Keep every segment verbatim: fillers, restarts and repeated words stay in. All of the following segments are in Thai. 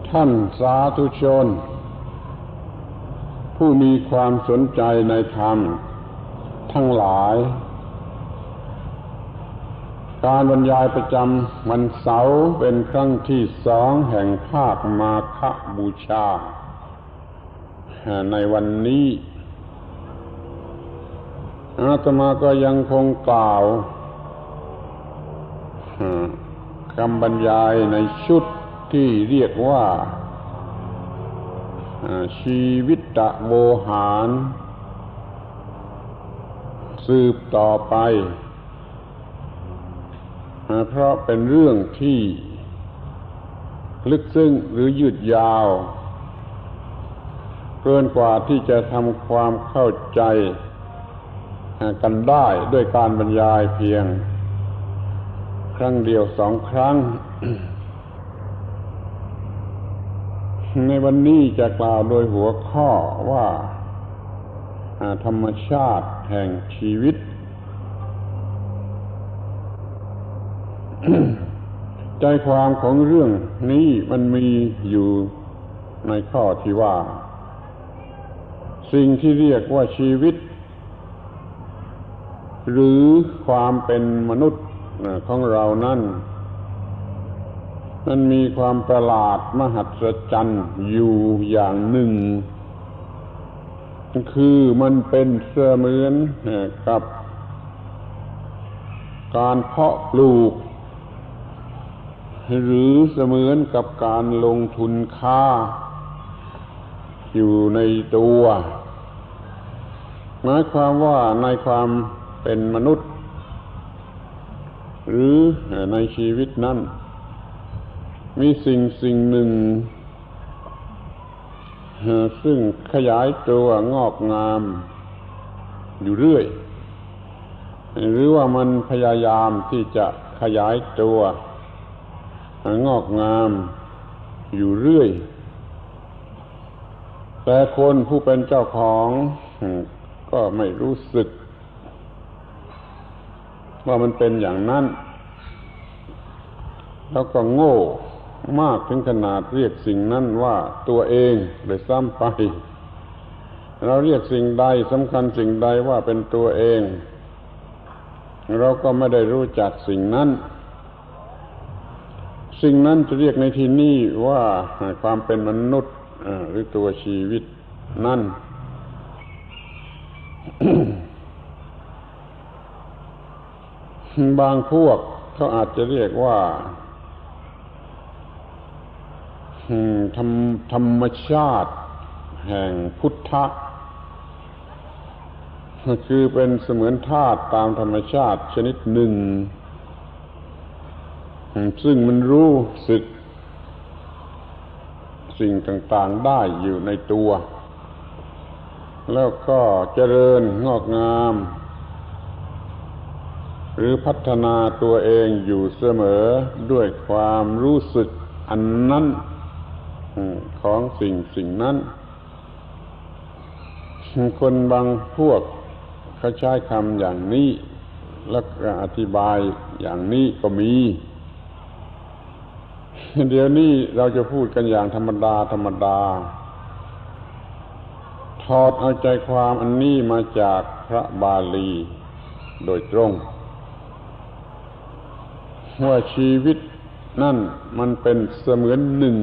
ท่านสาธุชนผู้มีความสนใจในธรรมทั้งหลายการบรรยายประจำวันเสาร์เป็นครั้งที่สองแห่งภาคมาฆบูชาในวันนี้อาตมาก็ยังคงกล่าวคำบรรยายในชุดที่เรียกว่าชีวิตตโวหารสืบต่อไปเพราะเป็นเรื่องที่ลึกซึ้งหรือยืดยาวเกินกว่าที่จะทำความเข้าใจกันได้ด้วยการบรรยายเพียงครั้งเดียวสองครั้ง ในวันนี้จะกล่าวโดยหัวข้อว่าธรรมชาติแห่งชีวิต ใจความของเรื่องนี้มันมีอยู่ในข้อที่ว่าสิ่งที่เรียกว่าชีวิตหรือความเป็นมนุษย์ของเรานั้นมันมีความประหลาดมหัศจรรย์อยู่อย่างหนึ่งคือมันเป็นเสมือนกับการเพาะปลูกหรือเสมือนกับการลงทุนค้าอยู่ในตัวหมายความว่าในความเป็นมนุษย์หรือในชีวิตนั้นมีสิ่งสิ่งหนึ่งซึ่งขยายตัวงอกงามอยู่เรื่อยหรือว่ามันพยายามที่จะขยายตัวงอกงามอยู่เรื่อยแต่คนผู้เป็นเจ้าของก็ไม่รู้สึกว่ามันเป็นอย่างนั้นแล้วก็โง่มากถึงขนาดเรียกสิ่งนั้นว่าตัวเองโดยซ้ำไปเราเรียกสิ่งใดสำคัญสิ่งใดว่าเป็นตัวเองเราก็ไม่ได้รู้จักสิ่งนั้นสิ่งนั้นจะเรียกในที่นี้ว่าความเป็นมนุษย์หรือตัวชีวิตนั่น บางพวกเขาอาจจะเรียกว่าธรรมธรรมชาติแห่งพุทธะคือเป็นเสมือนธาตุตามธรรมชาติชนิดหนึ่งซึ่งมันรู้สึกสิ่งต่างๆได้อยู่ในตัวแล้วก็เจริญงอกงามหรือพัฒนาตัวเองอยู่เสมอด้วยความรู้สึกอันนั้นของสิ่งสิ่งนั้นคนบางพวกเขาใช้คำอย่างนี้แล้วก็อธิบายอย่างนี้ก็มีเดี๋ยวนี้เราจะพูดกันอย่างธรรมดาธรรมดาถอดเอาใจความอันนี้มาจากพระบาลีโดยตรงว่าชีวิตนั่นมันเป็นเสมือนหนึ่ง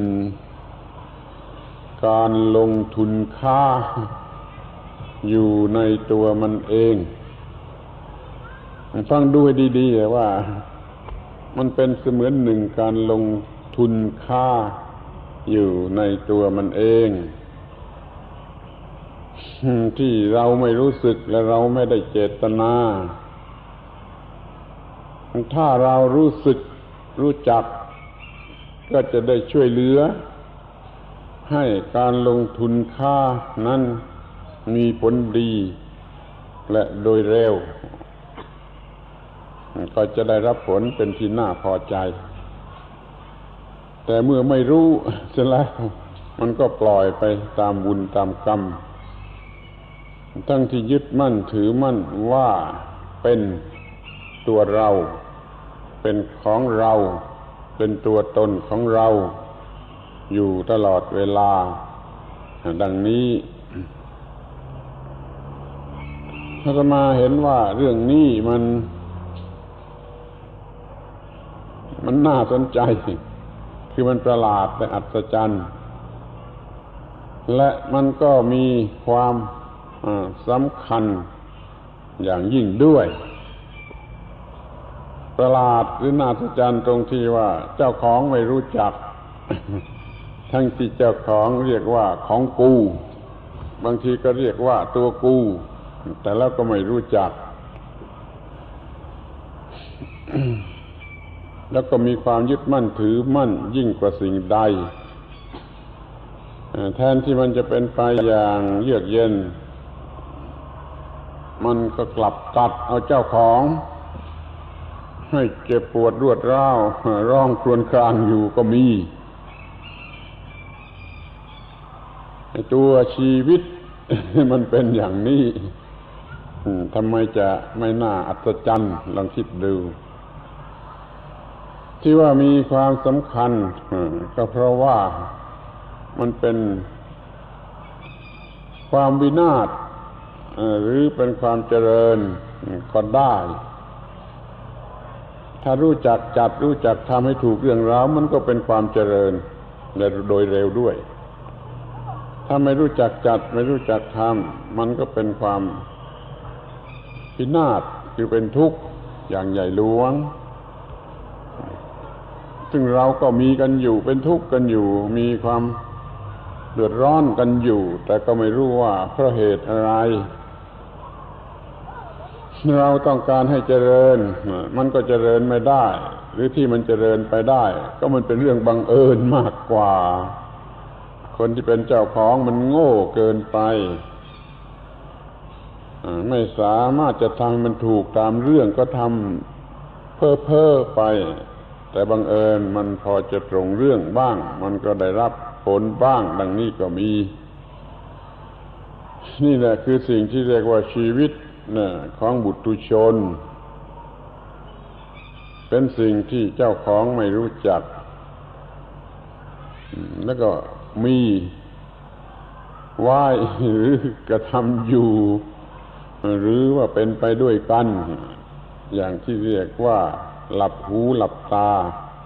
การลงทุนค้าอยู่ในตัวมันเองฟังดูให้ดีๆว่ามันเป็นเสมือนหนึ่งการลงทุนค้าอยู่ในตัวมันเองที่เราไม่รู้สึกและเราไม่ได้เจตนาถ้าเรารู้สึกรู้จักก็จะได้ช่วยเหลือให้การลงทุนค้านั้นมีผลดีและโดยเร็วก็จะได้รับผลเป็นที่น่าพอใจแต่เมื่อไม่รู้เสร็จแล้วมันก็ปล่อยไปตามบุญตามกรรมทั้งที่ยึดมั่นถือมั่นว่าเป็นตัวเราเป็นของเราเป็นตัวตนของเราอยู่ตลอดเวลาดังนี้อาตมาเห็นว่าเรื่องนี้มันมันน่าสนใจคือมันประหลาดและอัศจรรย์และมันก็มีความสำคัญอย่างยิ่งด้วยประหลาดหรือน่าอัศจรรย์ตรงที่ว่าเจ้าของไม่รู้จักทั้งที่เจ้าของเรียกว่าของกูบางทีก็เรียกว่าตัวกูแต่แล้วก็ไม่รู้จัก แล้วก็มีความยึดมั่นถือมั่นยิ่งกว่าสิ่งใดแทนที่มันจะเป็นไปอย่างเยือกเย็นมันก็กลับกัดเอาเจ้าของให้เจ็บปวดรวดร้าวร้องครวญครางอยู่ก็มีตัวชีวิตมันเป็นอย่างนี้ทำไมจะไม่น่าอัศจรรย์ลองคิดดูที่ว่ามีความสำคัญก็เพราะว่ามันเป็นความวินาศหรือเป็นความเจริญก็ได้ถ้ารู้จักจัดรู้จักทำให้ถูกเรื่องราวมันก็เป็นความเจริญโดยเร็วด้วยถ้าไม่รู้จักจัดไม่รู้จักทำมันก็เป็นความพินาศคือเป็นทุกข์อย่างใหญ่หลวงซึ่งเราก็มีกันอยู่เป็นทุกข์กันอยู่มีความเดือดร้อนกันอยู่แต่ก็ไม่รู้ว่าเพราะเหตุอะไรเราต้องการให้เจริญมันก็เจริญไม่ได้หรือที่มันเจริญไปได้ก็มันเป็นเรื่องบังเอิญมากกว่าคนที่เป็นเจ้าของมันโง่เกินไปไม่สามารถจะทำให้มันถูกตามเรื่องก็ทำเพ้อเพ้อไปแต่บังเอิญมันพอจะตรงเรื่องบ้างมันก็ได้รับผลบ้างดังนี้ก็มีนี่แหละคือสิ่งที่เรียกว่าชีวิตของบุตุชนเป็นสิ่งที่เจ้าของไม่รู้จักแล้วก็มีไว้หรือกระทำอยู่หรือว่าเป็นไปด้วยกันอย่างที่เรียกว่าหลับหูหลับตา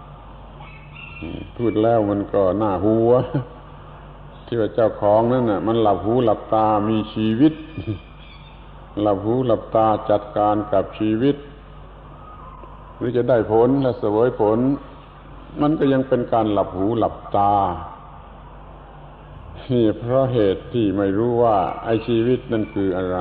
พูดแล้วมันก็น่าหัวที่ว่าเจ้าของนั่นน่ะมันหลับหูหลับตามีชีวิตหลับหูหลับตาจัดการกับชีวิตหรือจะได้ผลและเสวยผลมันก็ยังเป็นการหลับหูหลับตานี่เพราะเหตุที่ไม่รู้ว่าไอ้ชีวิตนั่นคืออะไร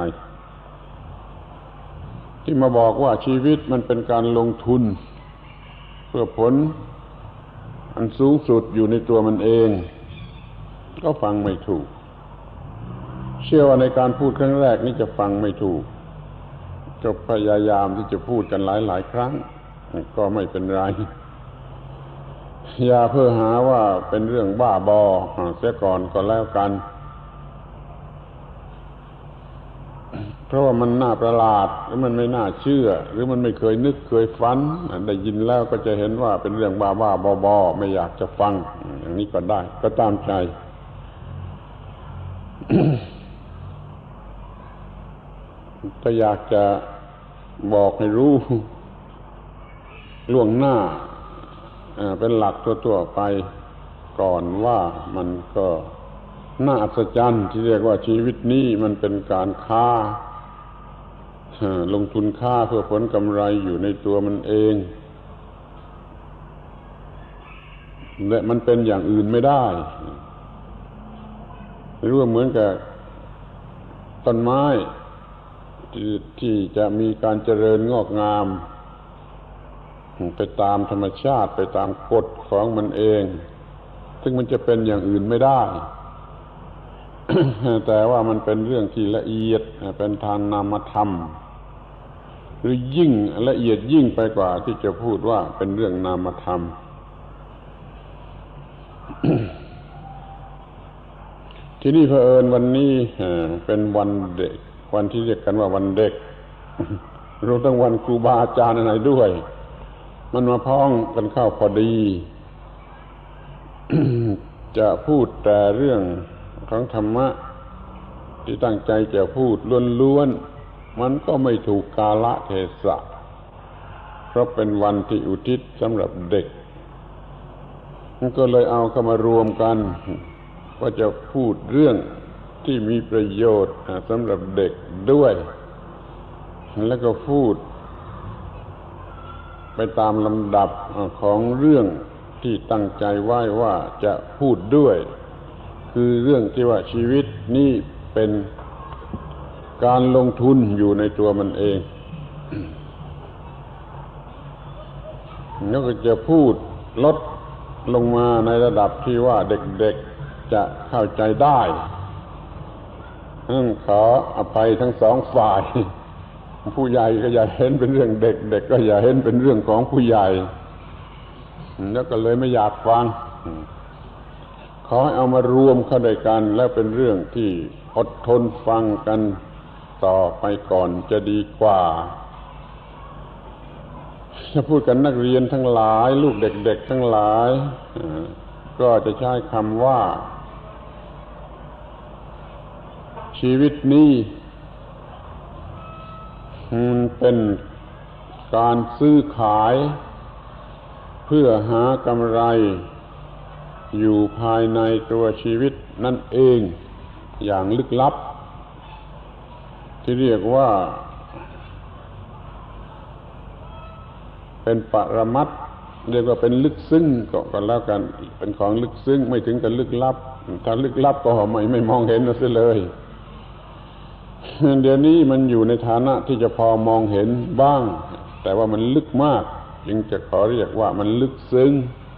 ที่มาบอกว่าชีวิตมันเป็นการลงทุนเพื่อผลอันสูงสุดอยู่ในตัวมันเองก็ฟังไม่ถูกเชื่อว่าในการพูดครั้งแรกนี่จะฟังไม่ถูกก็พยายามที่จะพูดกันหลายๆครั้งก็ไม่เป็นไรอย่าเพ้อหาว่าเป็นเรื่องบ้าบอเสียก่อนก็แล้วกันเพราะว่ามันน่าประหลาดหรือมันไม่น่าเชื่อหรือมันไม่เคยนึกเคยฝันได้ยินแล้วก็จะเห็นว่าเป็นเรื่องบ้าบ้าบอบอไม่อยากจะฟังอย่างนี้ก็ได้ก็ตามใจ ก็อยากจะบอกให้รู้ล่วงหน้าเป็นหลักทั่วๆไปก่อนว่ามันก็น่าอัศจรรย์ที่เรียกว่าชีวิตนี้มันเป็นการค้าลงทุนค้าเพื่อผลกำไรอยู่ในตัวมันเองและมันเป็นอย่างอื่นไม่ได้รู้ว่าเหมือนกับต้นไม้ที่ที่จะมีการเจริญงอกงามไปตามธรรมชาติไปตามกฎของมันเองซึ่งมันจะเป็นอย่างอื่นไม่ได้ แต่ว่ามันเป็นเรื่องที่ละเอียดเป็นทางนามธรรมหรือยิ่งละเอียดยิ่งไปกว่าที่จะพูดว่าเป็นเรื่องนามธรรม ที่นี่เผอิญวันนี้เป็นวันเด็กวันที่เรียกกันว่าวันเด็ก รวมทั้งวันครูบาอาจารย์อะไรด้วยมันมาพ้องกันเข้าพอดี ทจะพูดแต่เรื่องของธรรมะที่ตั้งใจจะพูดล้วนๆมันก็ไม่ถูกกาลเทศะเพราะเป็นวันที่อุทิศสำหรับเด็กมันก็เลยเอาเข้ามารวมกันว่าจะพูดเรื่องที่มีประโยชน์สำหรับเด็กด้วยแล้วก็พูดไปตามลำดับของเรื่องที่ตั้งใจไว้ว่าจะพูดด้วยคือเรื่องที่ว่าชีวิตนี้เป็นการลงทุนอยู่ในตัวมันเองแล้วก็จะพูดลดลงมาในระดับที่ว่าเด็กๆจะเข้าใจได้ขออภัยทั้งสองฝ่ายผู้ใหญ่ก็อย่าเห็นเป็นเรื่องเด็กเด็กก็อย่าเห็นเป็นเรื่องของผู้ใหญ่แล้วก็เลยไม่อยากฟังขอให้เอามารวมเข้าด้วยกันแล้วเป็นเรื่องที่อดทนฟังกันต่อไปก่อนจะดีกว่าถ้าพูดกันนักเรียนทั้งหลายลูกเด็กๆทั้งหลายก็จะใช้คำว่าชีวิตนี้มันเป็นการซื้อขายเพื่อหากำไรอยู่ภายในตัวชีวิตนั่นเองอย่างลึกลับที่เรียกว่าเป็นปรมัตถ์เรียกว่าเป็นลึกซึ้งก็กันแล้วกันเป็นของลึกซึ้งไม่ถึงกับลึกลับถ้าลึกลับก็ไม่ไม่มองเห็นเสียเลยเดี๋ยวนี้มันอยู่ในฐานะที่จะพอมองเห็นบ้างแต่ว่ามันลึกมากจึงจะขอเรียกว่ามันลึกซึ้ง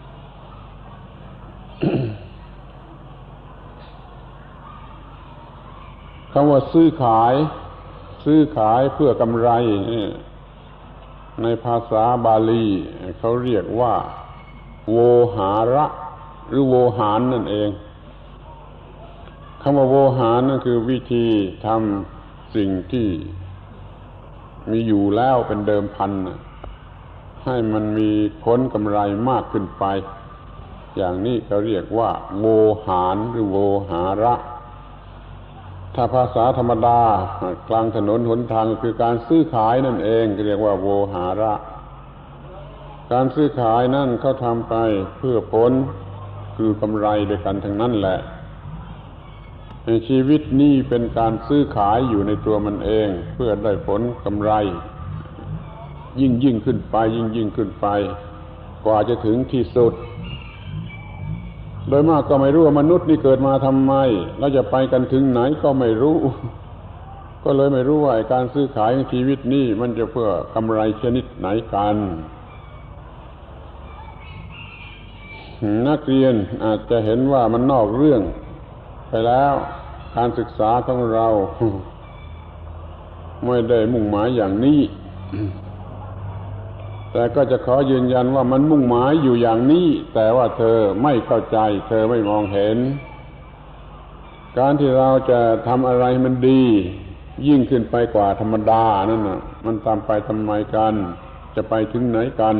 คำว่าซื้อขายซื้อขายเพื่อกำไรในภาษาบาลีเขาเรียกว่าโวหาระหรือโวหารนั่นเองคำว่าโวหารนั่นคือวิธีทำสิ่งที่มีอยู่แล้วเป็นเดิมพันให้มันมีผลกำไรมากขึ้นไปอย่างนี้เขาเรียกว่าโวหารหรือโวหาระถ้าภาษาธรรมดากลางถนนหนทางคือการซื้อขายนั่นเองเรียกว่าโวหาระการซื้อขายนั่นเขาทำไปเพื่อผลคือกำไรด้วยกันทั้งนั้นแหละชีวิตนี้เป็นการซื้อขายอยู่ในตัวมันเองเพื่อได้ผลกำไรยิ่งยิ่งขึ้นไปยิ่งยิ่งขึ้นไปกว่าจะถึงที่สุดโดยมากก็ไม่รู้ว่ามนุษย์นี่เกิดมาทำไมแล้วจะไปกันถึงไหนก็ไม่รู้ก็เลยไม่รู้ว่าการซื้อขายของชีวิตนี้มันจะเพื่อกำไรชนิดไหนกันนักเรียนอาจจะเห็นว่ามันนอกเรื่องไปแล้วการศึกษาของเราไม่ได้มุ่งหมายอย่างนี้แต่ก็จะขอยืนยันว่ามันมุ่งหมายอยู่อย่างนี้แต่ว่าเธอไม่เข้าใจเธอไม่มองเห็นการที่เราจะทำอะไรมันดียิ่งขึ้นไปกว่าธรรมดานั่นน่ะมันตามไปทำไมกันจะไปถึงไหนกัน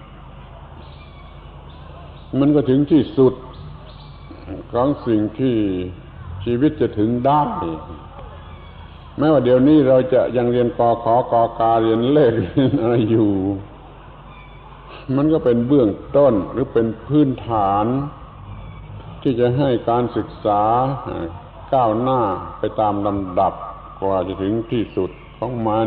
มันก็ถึงที่สุดของสิ่งที่ชีวิตจะถึงได้แม้ว่าเดี๋ยวนี้เราจะยังเรียนกขกกาเรียนเลขเรียนอะไรอยู่มันก็เป็นเบื้องต้นหรือเป็นพื้นฐานที่จะให้การศึกษาก้าวหน้าไปตามลำดับกว่าจะถึงที่สุดของมัน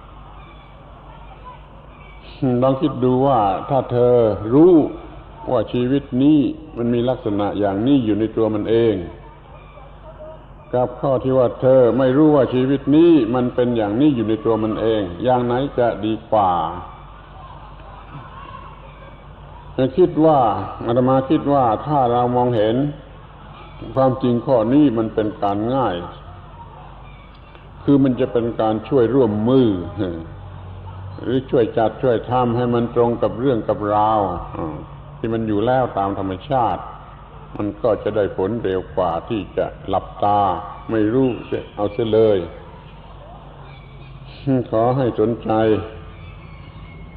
ลองคิดดูว่าถ้าเธอรู้ว่าชีวิตนี้มันมีลักษณะอย่างนี้อยู่ในตัวมันเองกับข้อที่ว่าเธอไม่รู้ว่าชีวิตนี้มันเป็นอย่างนี้อยู่ในตัวมันเองอย่างไหนจะดีกว่าคิดว่าอาตมาคิดว่าถ้าเรามองเห็นความจริงข้อนี้มันเป็นการง่ายคือมันจะเป็นการช่วยร่วมมือหรือช่วยจัดช่วยทำให้มันตรงกับเรื่องกับราวที่มันอยู่แล้วตามธรรมชาติมันก็จะได้ผลเร็วกว่าที่จะหลับตาไม่รู้เอาเสียเลยขอให้สนใจ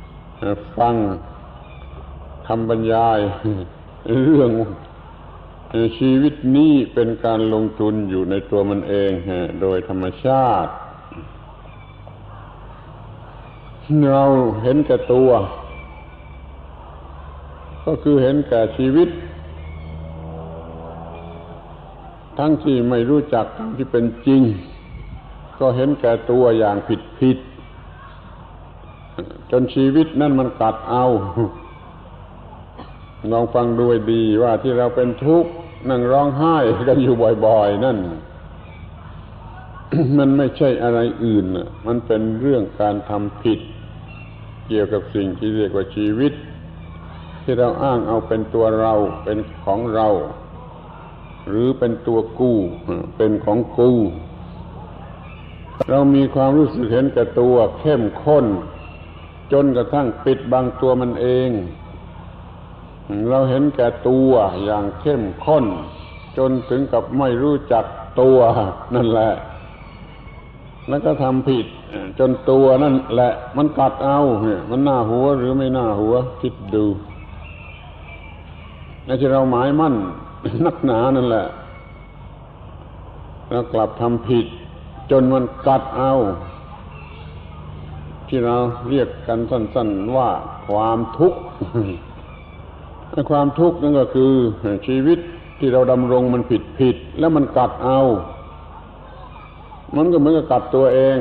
ฟังคำบรรยายเรื่องชีวิตนี้เป็นการลงทุนอยู่ในตัวมันเองโดยธรรมชาติเราเห็นแก่ตัวก็คือเห็นแก่ชีวิตทั้งที่ไม่รู้จักทั้งที่เป็นจริงก็เห็นแก่ตัวอย่างผิดๆจนชีวิตนั่นมันกัดเอาลองฟังดูให้ดีว่าที่เราเป็นทุกข์นั่งร้องไห้กันอยู่บ่อยๆนั่น มันไม่ใช่อะไรอื่นมันเป็นเรื่องการทำผิดเกี่ยวกับสิ่งที่เรียกว่าชีวิตที่เราอ้างเอาเป็นตัวเราเป็นของเราหรือเป็นตัวกู้เป็นของกูเรามีความรู้สึกเห็นแก่ตัวเข้มข้นจนกระทั่งปิดบังตัวมันเองเราเห็นแก่ตัวอย่างเข้มข้นจนถึงกับไม่รู้จักตัวนั่นแหละแล้วก็ทำผิดจนตัวนั่นแหละมันกัดเอาเนี่ยมันน่าหัวหรือไม่น่าหัวคิดดูในที่เราหมายมั่นนักหนานั่นแหละเรากลับทำผิดจนมันกัดเอาที่เราเรียกกันสั้นๆว่าความทุกข์ความทุกข์นั่นก็คือชีวิตที่เราดำรงมันผิดผิดแล้วมันกัดเอามันก็เหมือนกับกัดตัวเอง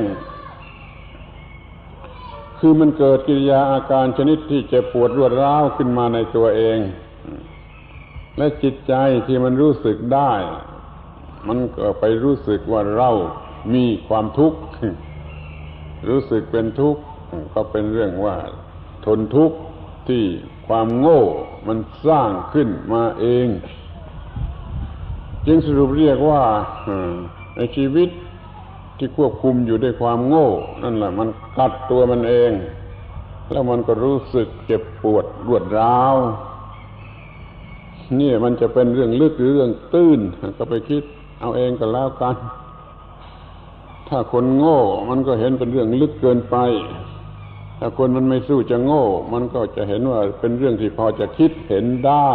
คือมันเกิดกิริยาอาการชนิดที่เจ็บปวดรวดร้าวขึ้นมาในตัวเองและจิตใจที่มันรู้สึกได้มันก็ไปรู้สึกว่าเรามีความทุกข์รู้สึกเป็นทุกข์ก็เป็นเรื่องว่าทนทุกข์ที่ความโง่มันสร้างขึ้นมาเองจึงสรุปเรียกว่าในชีวิตที่ควบคุมอยู่ด้วยความโง่นั่นแหละมันกัดตัวมันเองแล้วมันก็รู้สึกเจ็บปวดรวดร้าวนี่มันจะเป็นเรื่องลึกหรือเรื่องตื้นก็ไปคิดเอาเองก็แล้วกันถ้าคนโง่มันก็เห็นเป็นเรื่องลึกเกินไปถ้าคนมันไม่สู้จะโง่มันก็จะเห็นว่าเป็นเรื่องที่พอจะคิดเห็นได้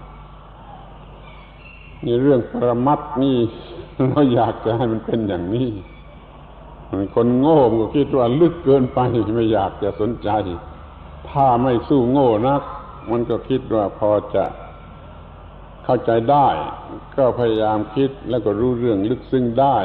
นี่เรื่องปรมัตถ์นี่เราอยากจะให้มันเป็นอย่างนี้คนโง่มันก็คิดว่าลึกเกินไปไม่อยากจะสนใจถ้าไม่สู้โง่นักมันก็คิดว่าพอจะเข้าใจได้ก็พยายามคิดแล้วก็รู้เรื่องลึกซึ้งได้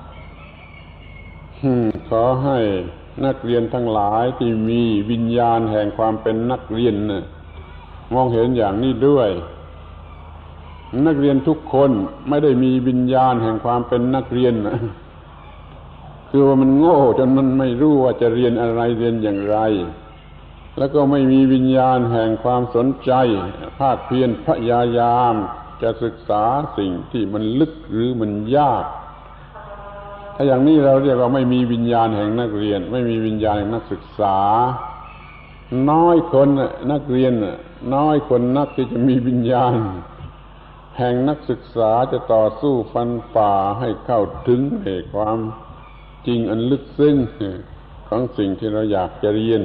ขอให้นักเรียนทั้งหลายที่มีวิญญาณแห่งความเป็นนักเรียนน่ะมองเห็นอย่างนี้ด้วยนักเรียนทุกคนไม่ได้มีวิญญาณแห่งความเป็นนักเรียนนะคือว่ามันโง่จนมันไม่รู้ว่าจะเรียนอะไรเรียนอย่างไรแล้วก็ไม่มีวิญญาณแห่งความสนใจภาคเพียรพยายามจะศึกษาสิ่งที่มันลึกหรือมันยากถ้าอย่างนี้เราเรียกว่าไม่มีวิญญาณแห่งนักเรียนไม่มีวิญญาณแห่งนักศึกษาน้อยคนนักเรียนน้อยคนนักที่จะมีวิญญาณแห่งนักศึกษาจะต่อสู้ฟันฝ่าให้เข้าถึงเหตุความจริงอันลึกซึ้งของสิ่งที่เราอยากจะเรียน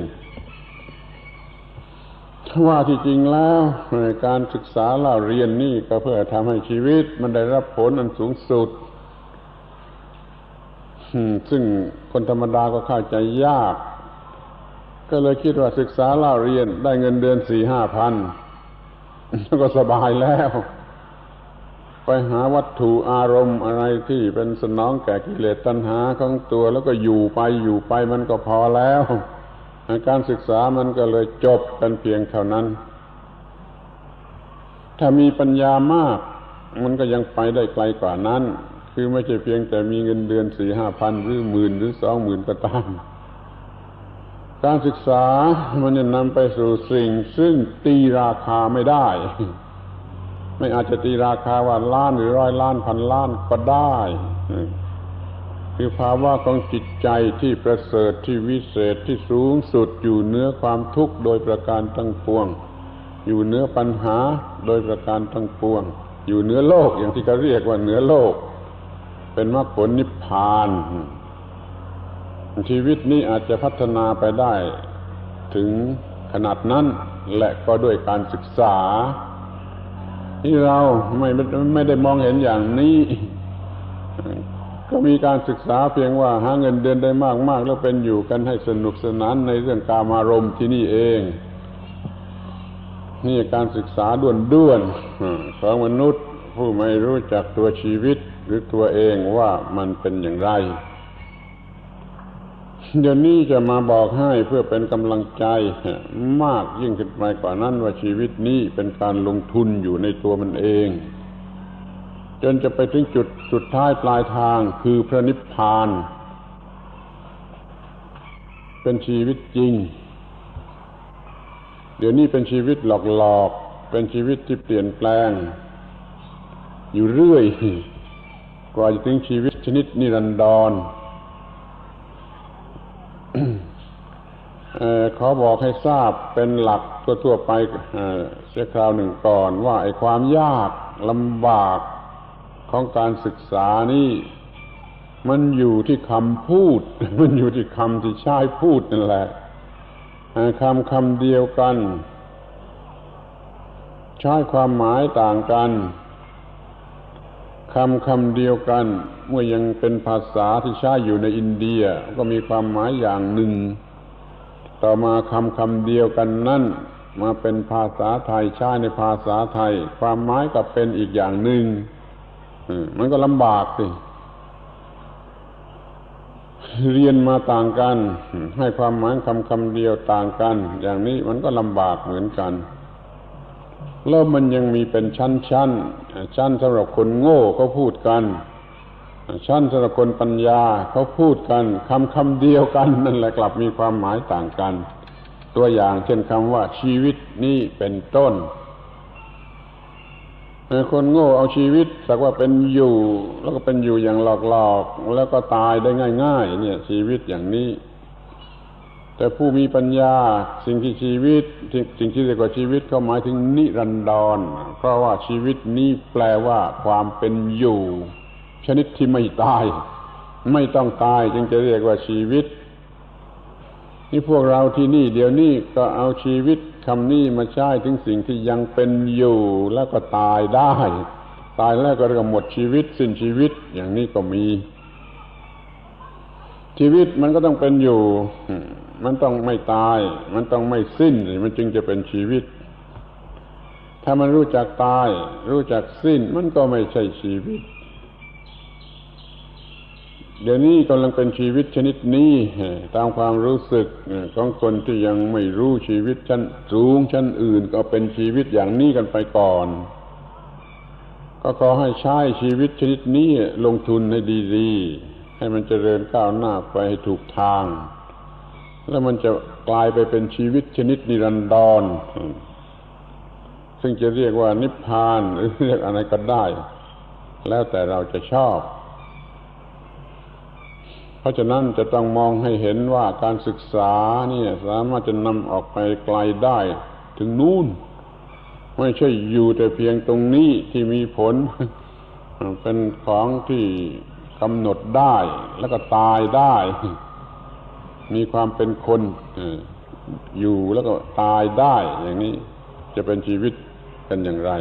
ว่าที่จริงแล้วการศึกษาเล่าเรียนนี่ก็เพื่อทำให้ชีวิตมันได้รับผลอันสูงสุดซึ่งคนธรรมดาก็เข้าใจยากก็เลยคิดว่าศึกษาเล่าเรียนได้เงินเดือนสี่ห้าพันก็สบายแล้วไปหาวัตถุอารมณ์อะไรที่เป็นสนองแก่กิเลสตัณหาของตัวแล้วก็อยู่ไปอยู่ไปมันก็พอแล้วการศึกษามันก็เลยจบกันเพียงเท่านั้นถ้ามีปัญญามากมันก็ยังไปได้ไกลกว่านั้นคือไม่ใช่เพียงแต่มีเงินเดือนสี่ห้าพันหรือหมื่นหรือสองหมื่นก็ตามการศึกษามันจะนำไปสู่สิ่งซึ่งตีราคาไม่ได้ไม่อาจจะตีราคาว่าล้านหรือร้อยล้านพันล้านก็ได้คือภาวะของจิตใจที่ประเสริฐที่วิเศษที่สูงสุดอยู่เหนือความทุกข์โดยประการทั้งปวงอยู่เหนือปัญหาโดยประการทั้งปวงอยู่เหนือโลกอย่างที่เขาเรียกว่าเหนือโลกเป็นมรรคผลนิพพานชีวิตนี้อาจจะพัฒนาไปได้ถึงขนาดนั้นและก็ด้วยการศึกษาที่เราไม่ไม่ได้มองเห็นอย่างนี้ก็มีการศึกษาเพียงว่าหาเงินเดือนได้มากๆแล้วเป็นอยู่กันให้สนุกสนานในเรื่องกามารมณ์ที่นี่เองนี่การศึกษาด้วนๆของมนุษย์ผู้ไม่รู้จักตัวชีวิตหรือตัวเองว่ามันเป็นอย่างไรเดี๋ยวนี้จะมาบอกให้เพื่อเป็นกำลังใจมากยิ่งขึ้นไปกว่านั้นว่าชีวิตนี้เป็นการลงทุนอยู่ในตัวมันเองจนจะไปถึงจุดสุดท้ายปลายทางคือพระนิพพานเป็นชีวิตจริงเดี๋ยวนี้เป็นชีวิตหลอกๆเป็นชีวิตที่เปลี่ยนแปลงอยู่เรื่อยกว่าจะถึงชีวิตชนิดนิรันดรเอ่อขอบอกให้ทราบเป็นหลักทั่วๆไปเอ่อเสียคราวหนึ่งก่อนว่าไอ้ความยากลำบากของการศึกษานี่มันอยู่ที่คำพูดมันอยู่ที่คำที่ใช้พูดนั่นแหละคำคำเดียวกันใช้ความหมายต่างกันคำคำเดียวกันเมื่อยังเป็นภาษาที่ใช้อยู่ในอินเดียก็มีความหมายอย่างหนึ่งต่อมาคำคำเดียวกันนั่นมาเป็นภาษาไทยใช้ในภาษาไทยความหมายก็เป็นอีกอย่างหนึ่งมันก็ลำบากสิเรียนมาต่างกันให้ความหมายคำคำเดียวต่างกันอย่างนี้มันก็ลำบากเหมือนกันแล้วมันยังมีเป็นชั้นชั้นชั้นสำหรับคนโง่เขาพูดกันชั้นสำหรับคนปัญญาเขาพูดกันคำคำเดียวกันนั่นแหละกลับมีความหมายต่างกันตัวอย่างเช่นคำว่าชีวิตนี้เป็นต้นคนโง่เอาชีวิตสักว่าเป็นอยู่แล้วก็เป็นอยู่อย่างหลอกๆแล้วก็ตายได้ง่ายๆเนี่ยชีวิตอย่างนี้แต่ผู้มีปัญญาสิ่งที่ชีวิตสิ่งที่เรียกว่าชีวิตเขาหมายถึงนิรันดรเพราะว่าชีวิตนี้แปลว่าความเป็นอยู่ชนิดที่ไม่ตายไม่ต้องตายจึงจะเรียกว่าชีวิตนี่พวกเราที่นี่เดี๋ยวนี้ก็เอาชีวิตคำนี้มาใช้ถึงสิ่งที่ยังเป็นอยู่แล้วก็ตายได้ตายแล้วก็เรียกหมดชีวิตสิ้นชีวิตอย่างนี้ก็มีชีวิตมันก็ต้องเป็นอยู่มันต้องไม่ตายมันต้องไม่สิ้นมันจึงจะเป็นชีวิตถ้ามันรู้จักตายรู้จักสิ้นมันก็ไม่ใช่ชีวิตเดี๋ยวนี้กำลังเป็นชีวิตชนิดนี้ตามความรู้สึกของคนที่ยังไม่รู้ชีวิตชั้นสูงชั้นอื่นก็เป็นชีวิตอย่างนี้กันไปก่อนก็ขอให้ใช้ชีวิตชนิดนี้ลงทุนให้ดีๆให้มันเจริญก้าวหน้าไปให้ถูกทางแล้วมันจะกลายไปเป็นชีวิตชนิดนิรันดรซึ่งจะเรียกว่านิพพานหรือเรียกอะไรก็ได้แล้วแต่เราจะชอบเพราะฉะนั้นจะต้องมองให้เห็นว่าการศึกษาเนี่ยสามารถจะนำออกไปไกลได้ถึงนู่นไม่ใช่อยู่แต่เพียงตรงนี้ที่มีผลเป็นของที่กำหนดได้แล้วก็ตายได้มีความเป็นคนอยู่แล้วก็ตายได้อย่างนี้จะเป็นชีวิตกันอย่างไร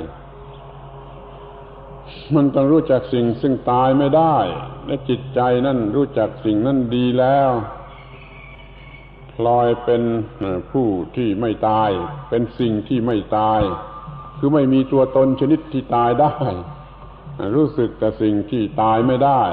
มันต้องรู้จักสิ่งซึ่งตายไม่ได้และจิตใจนั่นรู้จักสิ่งนั้นดีแล้วพลอยเป็นผู้ที่ไม่ตายเป็นสิ่งที่ไม่ตายคือไม่มีตัวตนชนิดที่ตายได้รู้สึกแต่สิ่งที่ตายไม่ได้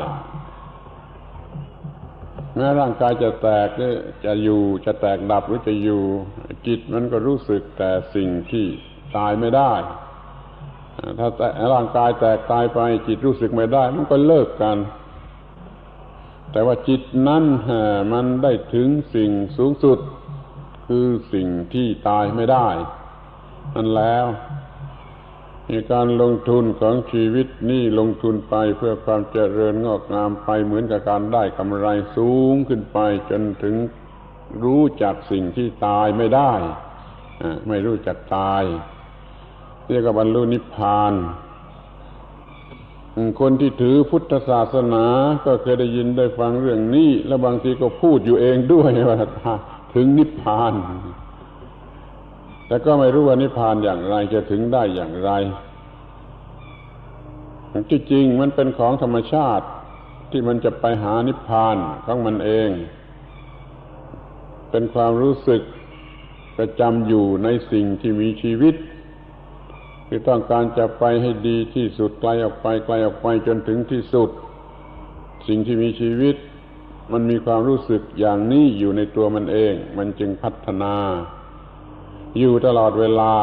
แม้ร่างกายจะแตกหรือจะอยู่จะแตกดับหรือจะอยู่จิตมันก็รู้สึกแต่สิ่งที่ตายไม่ได้ถ้าร่างกายแตกตายไปจิตรู้สึกไม่ได้มันก็เลิกกันแต่ว่าจิตนั้นมันได้ถึงสิ่งสูงสุดคือสิ่งที่ตายไม่ได้นั่นแล้วมีการลงทุนของชีวิตนี่ลงทุนไปเพื่อความเจริญงอกงามไปเหมือนกับการได้กำไรสูงขึ้นไปจนถึงรู้จักสิ่งที่ตายไม่ได้ไม่รู้จักตายเรียกว่าบรรลุนิพพานคนที่ถือพุทธศาสนาก็เคยได้ยินได้ฟังเรื่องนี้แล้วบางทีก็พูดอยู่เองด้วยว่าถึงนิพพานแต่ก็ไม่รู้ว่านิพพานอย่างไรจะถึงได้อย่างไรที่จริงมันเป็นของธรรมชาติที่มันจะไปหานิพพานของมันเองเป็นความรู้สึกประจำอยู่ในสิ่งที่มีชีวิตที่ต้องการจะไปให้ดีที่สุดไกลออกไปไกลออกไปจนถึงที่สุดสิ่งที่มีชีวิตมันมีความรู้สึกอย่างนี้อยู่ในตัวมันเองมันจึงพัฒนาอยู่ตลอดเวลา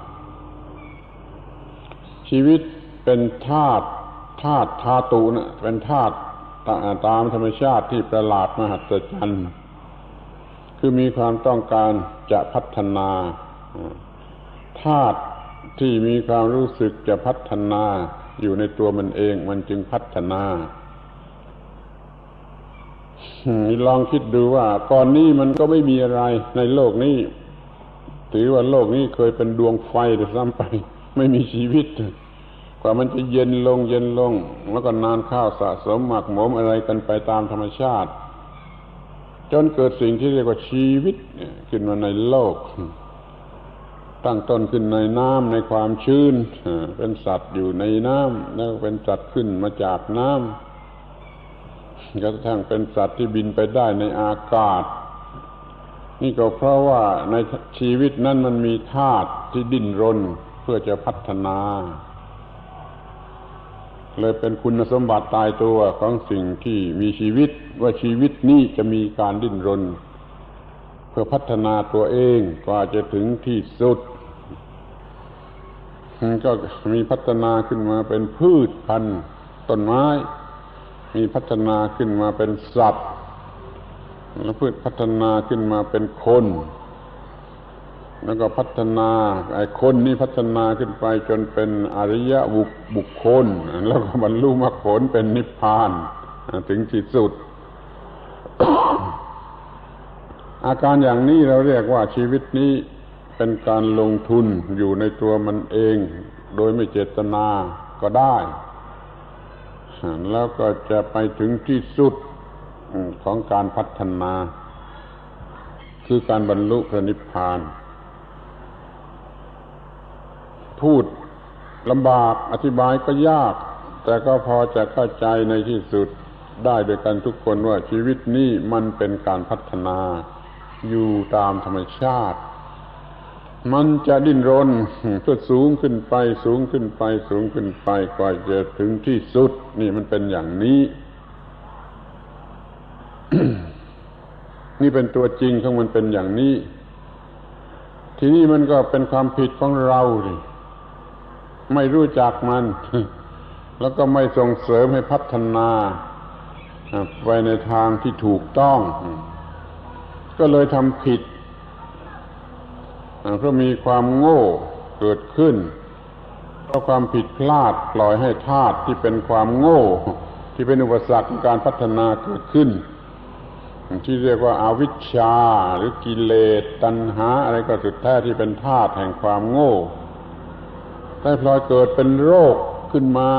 ชีวิตเป็นธาตุธาตุธาตุนะเป็นธาตุตามธรรมชาติที่ประหลาดมหัศจรรย์คือมีความต้องการจะพัฒนาธาตุที่มีความรู้สึกจะพัฒนาอยู่ในตัวมันเองมันจึงพัฒนาลองคิดดูว่าก่อนนี้มันก็ไม่มีอะไรในโลกนี้ถือว่าโลกนี้เคยเป็นดวงไฟด้วยซ้ำไปไม่มีชีวิตกว่ามันจะเย็นลงเย็นลงแล้วก็นานข้าวสะสมหมักหมมอะไรกันไปตามธรรมชาติจนเกิดสิ่งที่เรียกว่าชีวิตขึ้นมาในโลกตั้งต้นขึ้นในน้ำในความชื้นเป็นสัตว์อยู่ในน้ำแล้วเป็นสัตว์ขึ้นมาจากน้ำกระทั่งเป็นสัตว์ที่บินไปได้ในอากาศนี่ก็เพราะว่าในชีวิตนั้นมันมีธาตุที่ดิ้นรนเพื่อจะพัฒนาเลยเป็นคุณสมบัติตายตัวของสิ่งที่มีชีวิตว่าชีวิตนี้จะมีการดิ้นรนเพื่อพัฒนาตัวเองกว่าจะถึงที่สุดก็มีพัฒนาขึ้นมาเป็นพืชพันธุ์ต้นไม้มีพัฒนาขึ้นมาเป็นสัตว์แล้วพืชพัฒนาขึ้นมาเป็นคนแล้วก็พัฒนาไอ้คนนี่พัฒนาขึ้นไปจนเป็นอริยบุคคลแล้วก็บรรลุมรรคผลเป็นนิพพานถึงที่สุด อาการอย่างนี้เราเรียกว่าชีวิตนี้เป็นการลงทุนอยู่ในตัวมันเองโดยไม่เจตนาก็ได้แล้วก็จะไปถึงที่สุดของการพัฒนาคือการบรรลุพระนิพพานพูดลำบากอธิบายก็ยากแต่ก็พอจะเข้าใจในที่สุดได้โดยกันทุกคนว่าชีวิตนี้มันเป็นการพัฒนาอยู่ตามธรรมชาติมันจะดิ้นรนเพื่อสูงขึ้นไปสูงขึ้นไปสูงขึ้นไปกว่าจะถึงที่สุดนี่มันเป็นอย่างนี้ นี่เป็นตัวจริงของมันเป็นอย่างนี้ทีนี้มันก็เป็นความผิดของเราดิไม่รู้จักมัน แล้วก็ไม่ส่งเสริมให้พัฒนาไปในทางที่ถูกต้องก็เลยทำผิดเพราะมีความโง่เกิดขึ้นเพราะความผิดพลาดปล่อยให้ธาตุที่เป็นความโง่ที่เป็นอุปสรรคในการพัฒนาเกิดขึ้นที่เรียกว่าอวิชชาหรือกิเลสตัณหาอะไรก็สุดแท้ที่เป็นธาตุแห่งความโง่ได้พลอยเกิดเป็นโรคขึ้นมา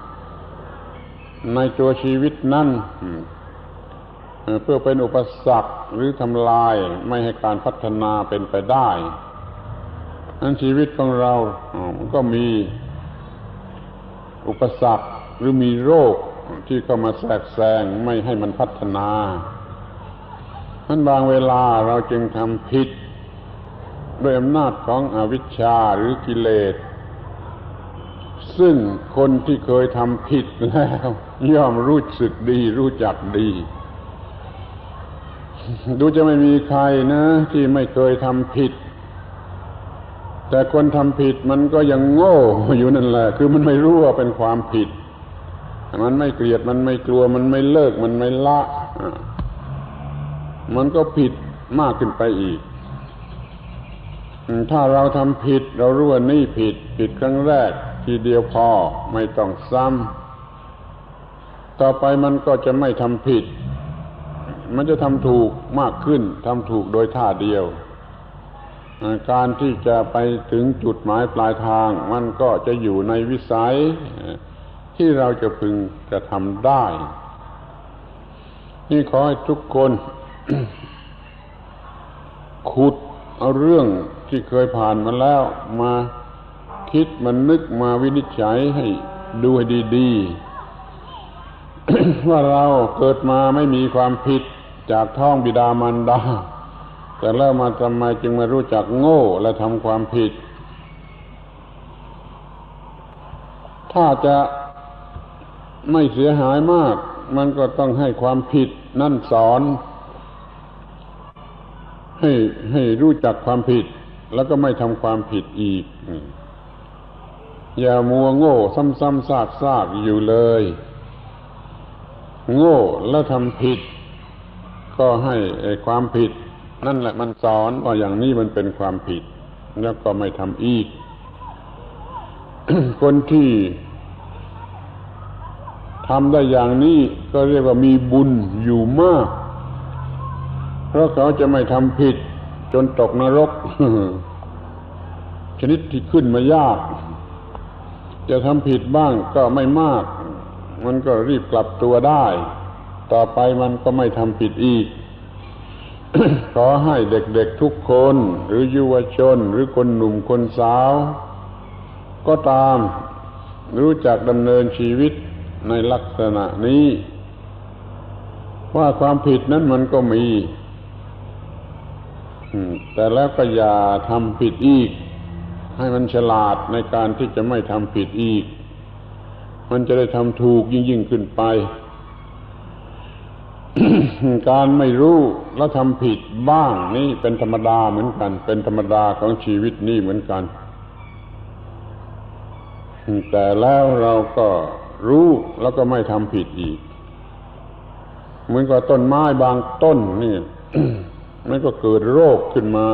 ในตัวชีวิตนั้นเพื่อเป็นอุปสรรคหรือทำลายไม่ให้การพัฒนาเป็นไปได้นั้นชีวิตของเราก็มีอุปสรรคหรือมีโรคที่เข้ามาแทรกแซงไม่ให้มันพัฒนานั้นบางเวลาเราจึงทำผิดด้วยอำนาจของอวิชชาหรือกิเลสซึ่งคนที่เคยทำผิดแล้วย่อมรู้สึกดีรู้จักดีดูจะไม่มีใครนะที่ไม่เคยทำผิดแต่คนทำผิดมันก็ยังโง่อยู่นั่นแหละคือมันไม่รู้ว่าเป็นความผิดมันไม่เกลียดมันไม่กลัวมันไม่เลิกมันไม่ละมันก็ผิดมากขึ้นไปอีกถ้าเราทำผิดเรารู้ว่านี่ผิดผิดครั้งแรกทีเดียวพอไม่ต้องซ้ำต่อไปมันก็จะไม่ทำผิดมันจะทำถูกมากขึ้นทำถูกโดยท่าเดียวการที่จะไปถึงจุดหมายปลายทางมันก็จะอยู่ในวิสัยที่เราจะพึงจะทำได้นี่ขอให้ทุกคน ขุดเอาเรื่องที่เคยผ่านมาแล้วมาคิดมานึกมาวินิจฉัยให้ดูให้ดีๆ ว่าเราเกิดมาไม่มีความผิดจากท้องบิดามารดาแต่แล้วมาทำไมจึงไม่รู้จักโง่และทำความผิดถ้าจะไม่เสียหายมากมันก็ต้องให้ความผิดนั่นสอนให้ให้รู้จักความผิดแล้วก็ไม่ทำความผิดอีกอย่ามัวโง่ซ้ำๆซากๆอยู่เลยโง่แล้วทำผิดก็ให้ความผิดนั่นแหละมันสอนว่าอย่างนี้มันเป็นความผิดแล้วก็ไม่ทำอีก คนที่ทำได้อย่างนี้ก็เรียกว่ามีบุญอยู่มากเพราะเขาจะไม่ทำผิดจนตกนรก ชนิดที่ขึ้นมายากจะทำผิดบ้างก็ไม่มากมันก็รีบกลับตัวได้ต่อไปมันก็ไม่ทำผิดอีก ขอให้เด็กๆทุกคนหรือเยาวชนหรือคนหนุ่มคนสาวก็ตามรู้จักดำเนินชีวิตในลักษณะนี้ว่าความผิดนั้นมันก็มีแต่แล้วก็อย่าทำผิดอีกให้มันฉลาดในการที่จะไม่ทำผิดอีกมันจะได้ทำถูกยิ่งๆขึ้นไป การไม่รู้แล้วทำผิดบ้างนี่เป็นธรรมดาเหมือนกันเป็นธรรมดาของชีวิตนี่เหมือนกันแต่แล้วเราก็รู้แล้วก็ไม่ทำผิดอีกเหมือนกับต้นไม้บางต้นนี่ มันก็เกิดโรคขึ้นมา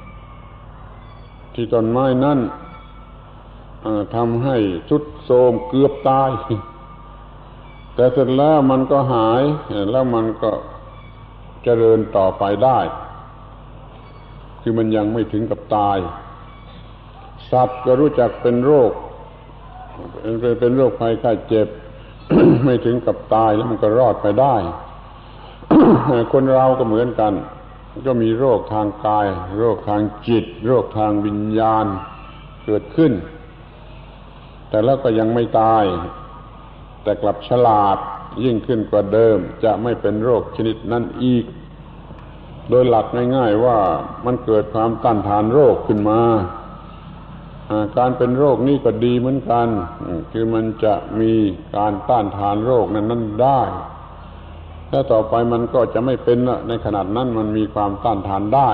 ที่ต้นไม้นั้นทำให้ทรุดโทรมเกือบตายแต่เสร็จแล้วมันก็หายแล้วมันก็เจริญต่อไปได้คือมันยังไม่ถึงกับตายสัตว์ก็รู้จักเป็นโรคเป็นโรคภัยไข้เจ็บ ไม่ถึงกับตายแล้วมันก็รอดไปได้ คนเราก็เหมือนกันก็มีโรคทางกายโรคทางจิตโรคทางวิญญาณเกิดขึ้นแต่แล้วก็ยังไม่ตายแต่กลับฉลาดยิ่งขึ้นกว่าเดิมจะไม่เป็นโรคชนิดนั้นอีกโดยหลักง่ายๆว่ามันเกิดความต้านทานโรคขึ้นมาการเป็นโรคนี่ก็ดีเหมือนกันคือมันจะมีการต้านทานโรคนั้นๆได้ถ้าต่อไปมันก็จะไม่เป็นละในขนาดนั้นมันมีความต้านทานได้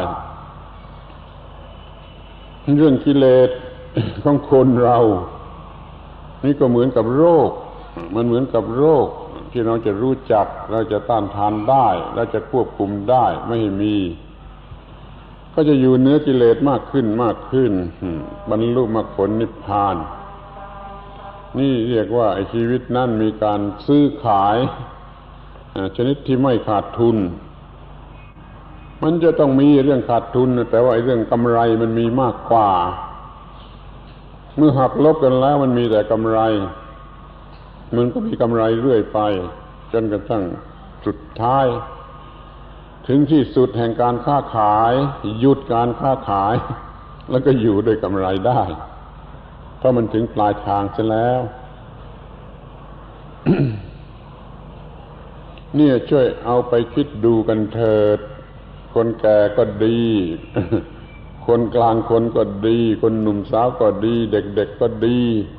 เรื่องกิเลสของคนเรานี่ก็เหมือนกับโรคมันเหมือนกับโรคที่เราจะรู้จักเราจะต้านทานได้เราจะควบคุมได้ไม่ให้มีก็จะอยู่เหนือกิเลสมากขึ้นมากขึ้นบรรลุมรรคผลนิพพานนี่เรียกว่าไอ้ชีวิตนั้นมีการซื้อขายชนิดที่ไม่ขาดทุนมันจะต้องมีเรื่องขาดทุนแต่ว่าไอ้เรื่องกำไรมันมีมากกว่าเมื่อหักลบกันแล้วมันมีแต่กำไรมันก็มีกำไรเรื่อยไปจนกระทั่งสุดท้ายถึงที่สุดแห่งการค้าขายหยุดการค้าขายแล้วก็อยู่ด้วยกำไรได้เพราะมันถึงปลายทางเสียแล้ว เนี่ยช่วยเอาไปคิดดูกันเถิดคนแก่ก็ดี คนกลางคนก็ดีคนหนุ่มสาวก็ดีเด็กๆก็ดี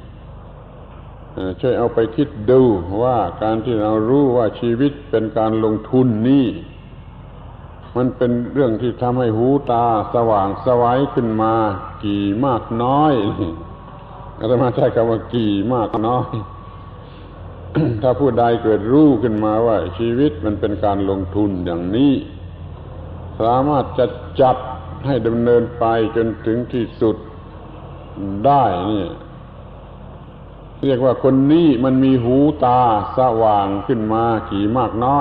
ช่วยเอาไปคิดดูว่าการที่เรารู้ว่าชีวิตเป็นการลงทุนนี่มันเป็นเรื่องที่ทำให้หูตาสว่างไสวขึ้นมากี่มากน้อยอาตมาใช้คำว่ากี่มากน้อย ถ้าผู้ใดเกิดรู้ขึ้นมาว่าชีวิตมันเป็นการลงทุนอย่างนี้สามารถจะจัดให้ดำเนินไปจนถึงที่สุดได้เนี่ยเรียกว่าคนนี้มันมีหูตาสว่างขึ้นมากี่มากน้อย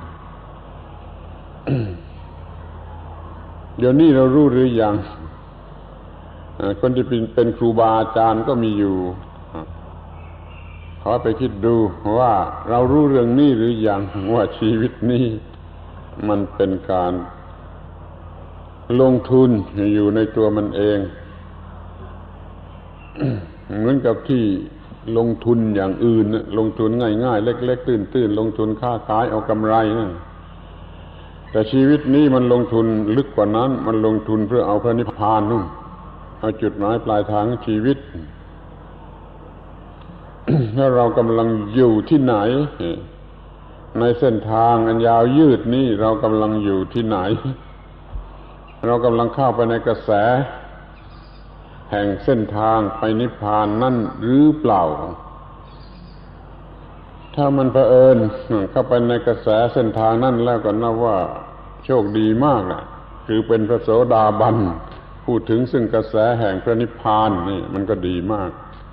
เดี๋ยวนี้เรารู้หรือยังคนที่เป็นเป็นครูบาอาจารย์ก็มีอยู่ขอไปคิดดูว่าเรารู้เรื่องนี้หรือยังว่าชีวิตนี้มันเป็นการลงทุนอยู่ในตัวมันเอง เหมือนกับที่ลงทุนอย่างอื่นลงทุนง่ายๆเล็กๆตื้นๆลงทุนค้าขายเอากำไรนั่นแต่ชีวิตนี้มันลงทุนลึกกว่านั้นมันลงทุนเพื่อเอาพระนิพพานนู่นเอาจุดหมายปลายทางของชีวิต ถ้าเรากำลังอยู่ที่ไหนในเส้นทางอันยาวยืดนี้เรากำลังอยู่ที่ไหนเรากำลังเข้าไปในกระแสแห่งเส้นทางไปนิพพานนั่นหรือเปล่าถ้ามันเผอิญเข้าไปในกระแสเส้นทางนั่นแล้วก็นับว่าโชคดีมากนะคือเป็นพระโสดาบันพูดถึงซึ่งกระแสแห่งพระนิพพานนี่มันก็ดีมาก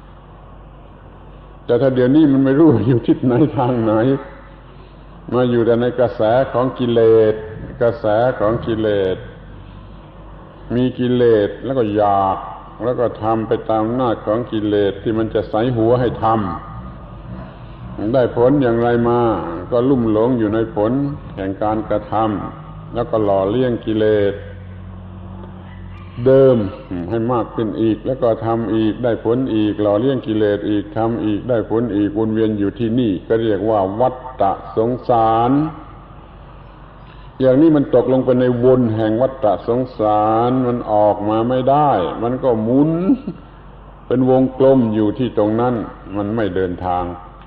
แต่ถ้าเดี๋ยวนี้มันไม่รู้อยู่ทิศไหนทางไหนมาอยู่แต่ในกระแสของกิเลสกระแสของกิเลสมีกิเลสแล้วก็อยากแล้วก็ทำไปตามหน้าของกิเลสที่มันจะใส่หัวให้ทำได้ผลอย่างไรมาก็ลุ่มหลงอยู่ในผลแห่งการกระทำแล้วก็หล่อเลี้ยงกิเลสเดิมให้มากขึ้นอีกแล้วก็ทำอีกได้ผลอีกหล่อเลี้ยงกิเลสอีกทำอีกได้ผลอีกวนเวียนอยู่ที่นี่ก็เรียกว่าวัฏฏะสงสารอย่างนี้มันตกลงไปในวนแห่งวัฏฏะสงสารมันออกมาไม่ได้มันก็หมุนเป็นวงกลมอยู่ที่ตรงนั้นมันไม่เดินทาง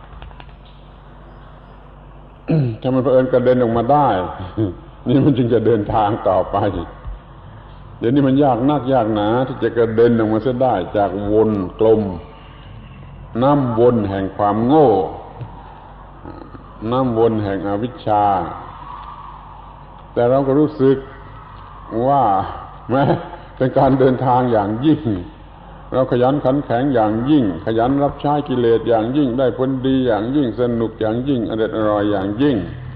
ถ้ามันเผอิญกระเด็นออกมาได้ นี่มันจึงจะเดินทางต่อไปเดี๋ยวนี้มันยากนักยากหนาที่จะกระเด็นออกมาเสียได้จากวนกลมน้ำวนแห่งความโง่น้ำวนแห่งอวิชชาแต่เราก็รู้สึกว่าแม้เป็นการเดินทางอย่างยิ่งเราขยันขันแข็งอย่างยิ่งขยันรับใช้กิเลสอย่างยิ่งได้ผลดีอย่างยิ่งสนุกอย่างยิ่งอร่อยอร่อยอย่างยิ่ง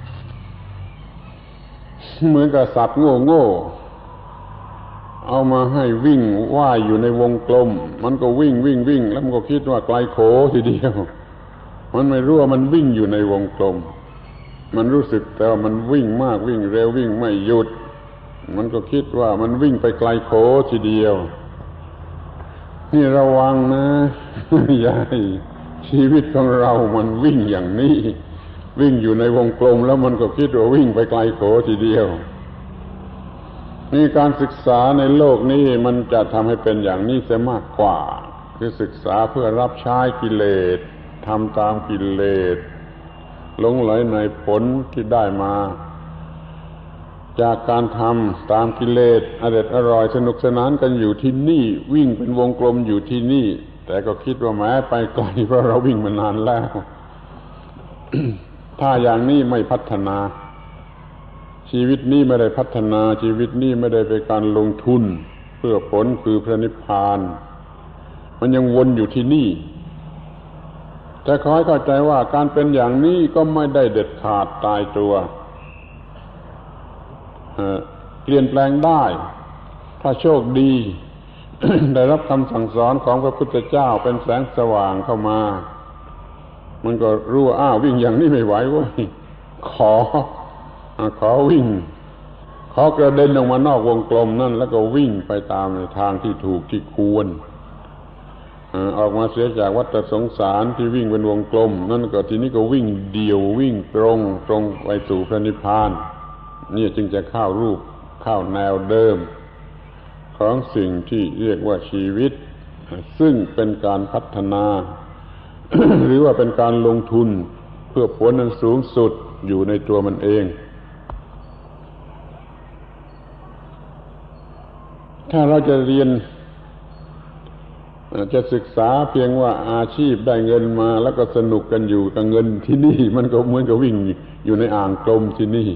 เหมือนกับสัตว์โง่ๆเอามาให้วิ่งว่ายอยู่ในวงกลมมันก็วิ่งวิ่งวิ่งแล้วมันก็คิดว่าไกลโขทีเดียวมันไม่รู้ว่ามันวิ่งอยู่ในวงกลมมันรู้สึกแต่ว่ามันวิ่งมากวิ่งเร็ววิ่งไม่หยุดมันก็คิดว่ามันวิ่งไปไกลโขทีเดียวนี่ระวังนะอย่าให้ชีวิตของเรามันวิ่งอย่างนี้วิ่งอยู่ในวงกลมแล้วมันก็คิดว่าวิ่งไปไกลโขทีเดียวนี่การศึกษาในโลกนี้มันจะทำให้เป็นอย่างนี้เสียมากกว่าคือศึกษาเพื่อรับใช้กิเลสทำตามกิเลสหลงไหลในผลที่ได้มาจากการทำตามกิเลสอร่อยอร่อยสนุกสนานกันอยู่ที่นี่วิ่งเป็นวงกลมอยู่ที่นี่แต่ก็คิดว่าแม้ไปไกลเพราะเราวิ่งมานานแล้ว ถ้าอย่างนี้ไม่พัฒนาชีวิตนี้ไม่ได้พัฒนาชีวิตนี้ไม่ได้เป็นการลงทุนเพื่อผลคือพระนิพพานมันยังวนอยู่ที่นี่แต่ขอให้เข้าใจว่าการเป็นอย่างนี้ก็ไม่ได้เด็ดขาดตายตัวเปลี่ยนแปลงได้ถ้าโชคดี ได้รับคำสั่งสอนของพระพุทธเจ้าเป็นแสงสว่างเข้ามามันก็รู้ว่าอ้าววิ่งอย่างนี้ไม่ไหวเว้ยขอขอวิ่งขอกระเด็นออกมานอกวงกลมนั่นแล้วก็วิ่งไปตามในทางที่ถูกที่ควรออกมาเสียจากวัฏสงสารที่วิ่งเป็นวงกลมนั่นก็ทีนี้ก็วิ่งเดี่ยววิ่งตรงตรงไปสู่พระนิพพานนี่จึงจะเข้ารูปเข้าแนวเดิมของสิ่งที่เรียกว่าชีวิตซึ่งเป็นการพัฒนา หรือว่าเป็นการลงทุนเพื่อผลอันสูงสุดอยู่ในตัวมันเองถ้าเราจะเรียนจะศึกษาเพียงว่าอาชีพได้เงินมาแล้วก็สนุกกันอยู่กับเงินที่นี่มันก็เหมือนกับวิ่งอยู่ในอ่างกลมที่นี่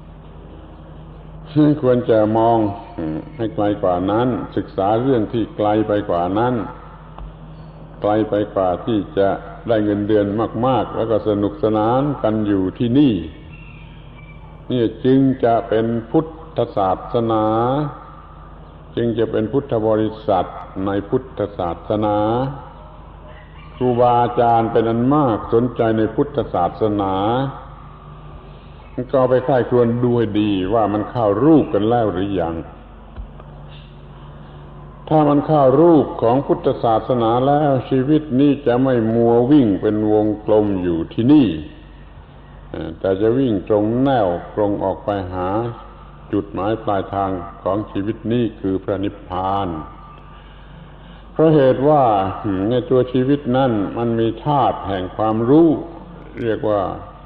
ควรจะมองให้ไกลกว่านั้นศึกษาเรื่องที่ไกลไปกว่านั้นไกลไปกว่าที่จะได้เงินเดือนมากๆแล้วก็สนุกสนานกันอยู่ที่นี่นี่จึงจะเป็นพุทธศาสนาจึงจะเป็นพุทธบริษัทในพุทธศาสนาครูบาอาจารย์เป็นอันมากสนใจในพุทธศาสนาก็ไปใคร่ครวญดูให้ดีว่ามันเข้ารูปกันแล้วหรือยังถ้ามันเข้ารูปของพุทธศาสนาแล้วชีวิตนี้จะไม่มัววิ่งเป็นวงกลมอยู่ที่นี่แต่จะวิ่งตรงแนวตรงออกไปหาจุดหมายปลายทางของชีวิตนี้คือพระนิพพานเพราะเหตุว่าในตัวชีวิตนั้นมันมีธาตุแห่งความรู้เรียกว่า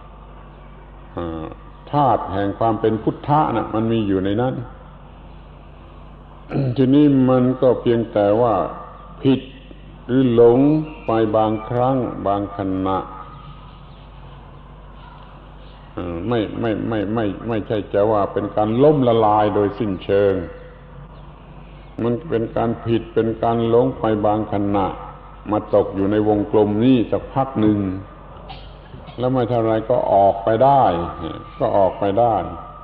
ธาตุแห่งความเป็นพุทธะนะมันมีอยู่ในนั้น ทีนี้มันก็เพียงแต่ว่าผิดหรือหลงไปบางครั้งบางขณะไม่ไม่ไม่ไม่ไม่ใช่จะว่าเป็นการล้มละลายโดยสิ้นเชิงมันเป็นการผิดเป็นการหลงไปบางขณะมาตกอยู่ในวงกลมนี้สักพักหนึ่งแล้วไม่เท่าไรก็ออกไปได้ก็ออกไปได้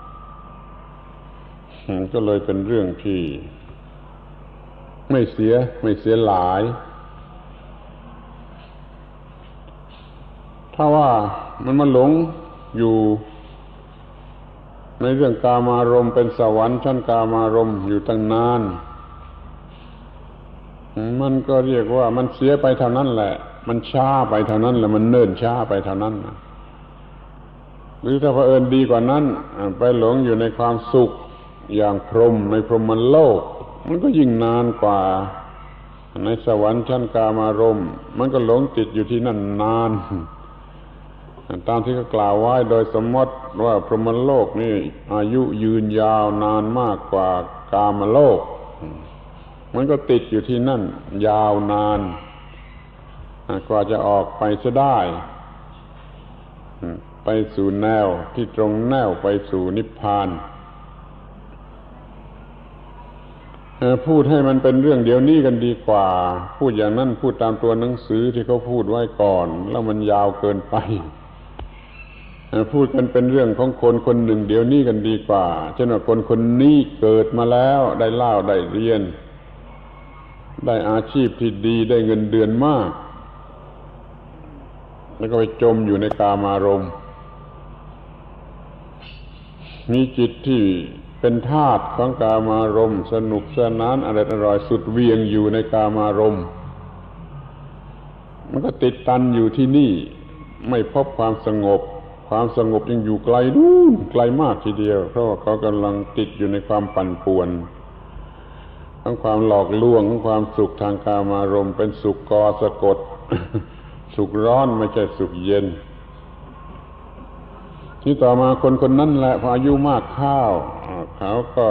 ก็เลยเป็นเรื่องที่ไม่เสียไม่เสียหลายถ้าว่ามันมาหลงอยู่ในเรื่องกามารมณ์เป็นสวรรค์ชั้นกามารมณ์อยู่ตั้งนานมันก็เรียกว่ามันเสียไปเท่านั้นแหละมันช้าไปเท่านั้นแหละมันเนิ่นช้าไปเท่านั้นหรือถ้าเผอิญดีกว่านั้นไปหลงอยู่ในความสุขอย่างพรหมในพรหมโลกมันก็ยิ่งนานกว่าในสวรรค์ชั้นกามารมณ์มันก็หลงติดอยู่ที่นั่นนานตามที่เขากล่าวไว้โดยสมมติว่าพรหมโลกนี่อายุยืนยาวนานมากกว่ากามโลกมันก็ติดอยู่ที่นั่นยาวนานกว่าจะออกไปจะได้ไปสู่แนวที่ตรงแนวไปสู่นิพพานพูดให้มันเป็นเรื่องเดี๋ยวนี้กันดีกว่าพูดอย่างนั้นพูดตามตัวหนังสือที่เขาพูดไว้ก่อนแล้วมันยาวเกินไปพูดกันเป็นเรื่องของคนคนหนึ่งเดี๋ยวนี้กันดีกว่าเช่นว่าคนคนนี้เกิดมาแล้วได้เล่าได้เรียนได้อาชีพที่ดีได้เงินเดือนมากแล้วก็ไปจมอยู่ในกามารมณ์มีจิตที่เป็นทาสของกามารมณ์สนุกสนานอร่อยอร่อยสุดเวียงอยู่ในกามารมณ์มันก็ติดตันอยู่ที่นี่ไม่พบความสงบความสงบยังอยู่ไกลนู่นไกลมากทีเดียวเพราะว่าเขากำลังติดอยู่ในความปั่นป่วนทั้งความหลอกลวงทั้งความสุขทางกามารมณ์เป็นสุขกอสะกด สุขร้อนไม่ใช่สุขเย็นที่ต่อมาคนคนนั้นแหละพออายุมากเข้าเขาก็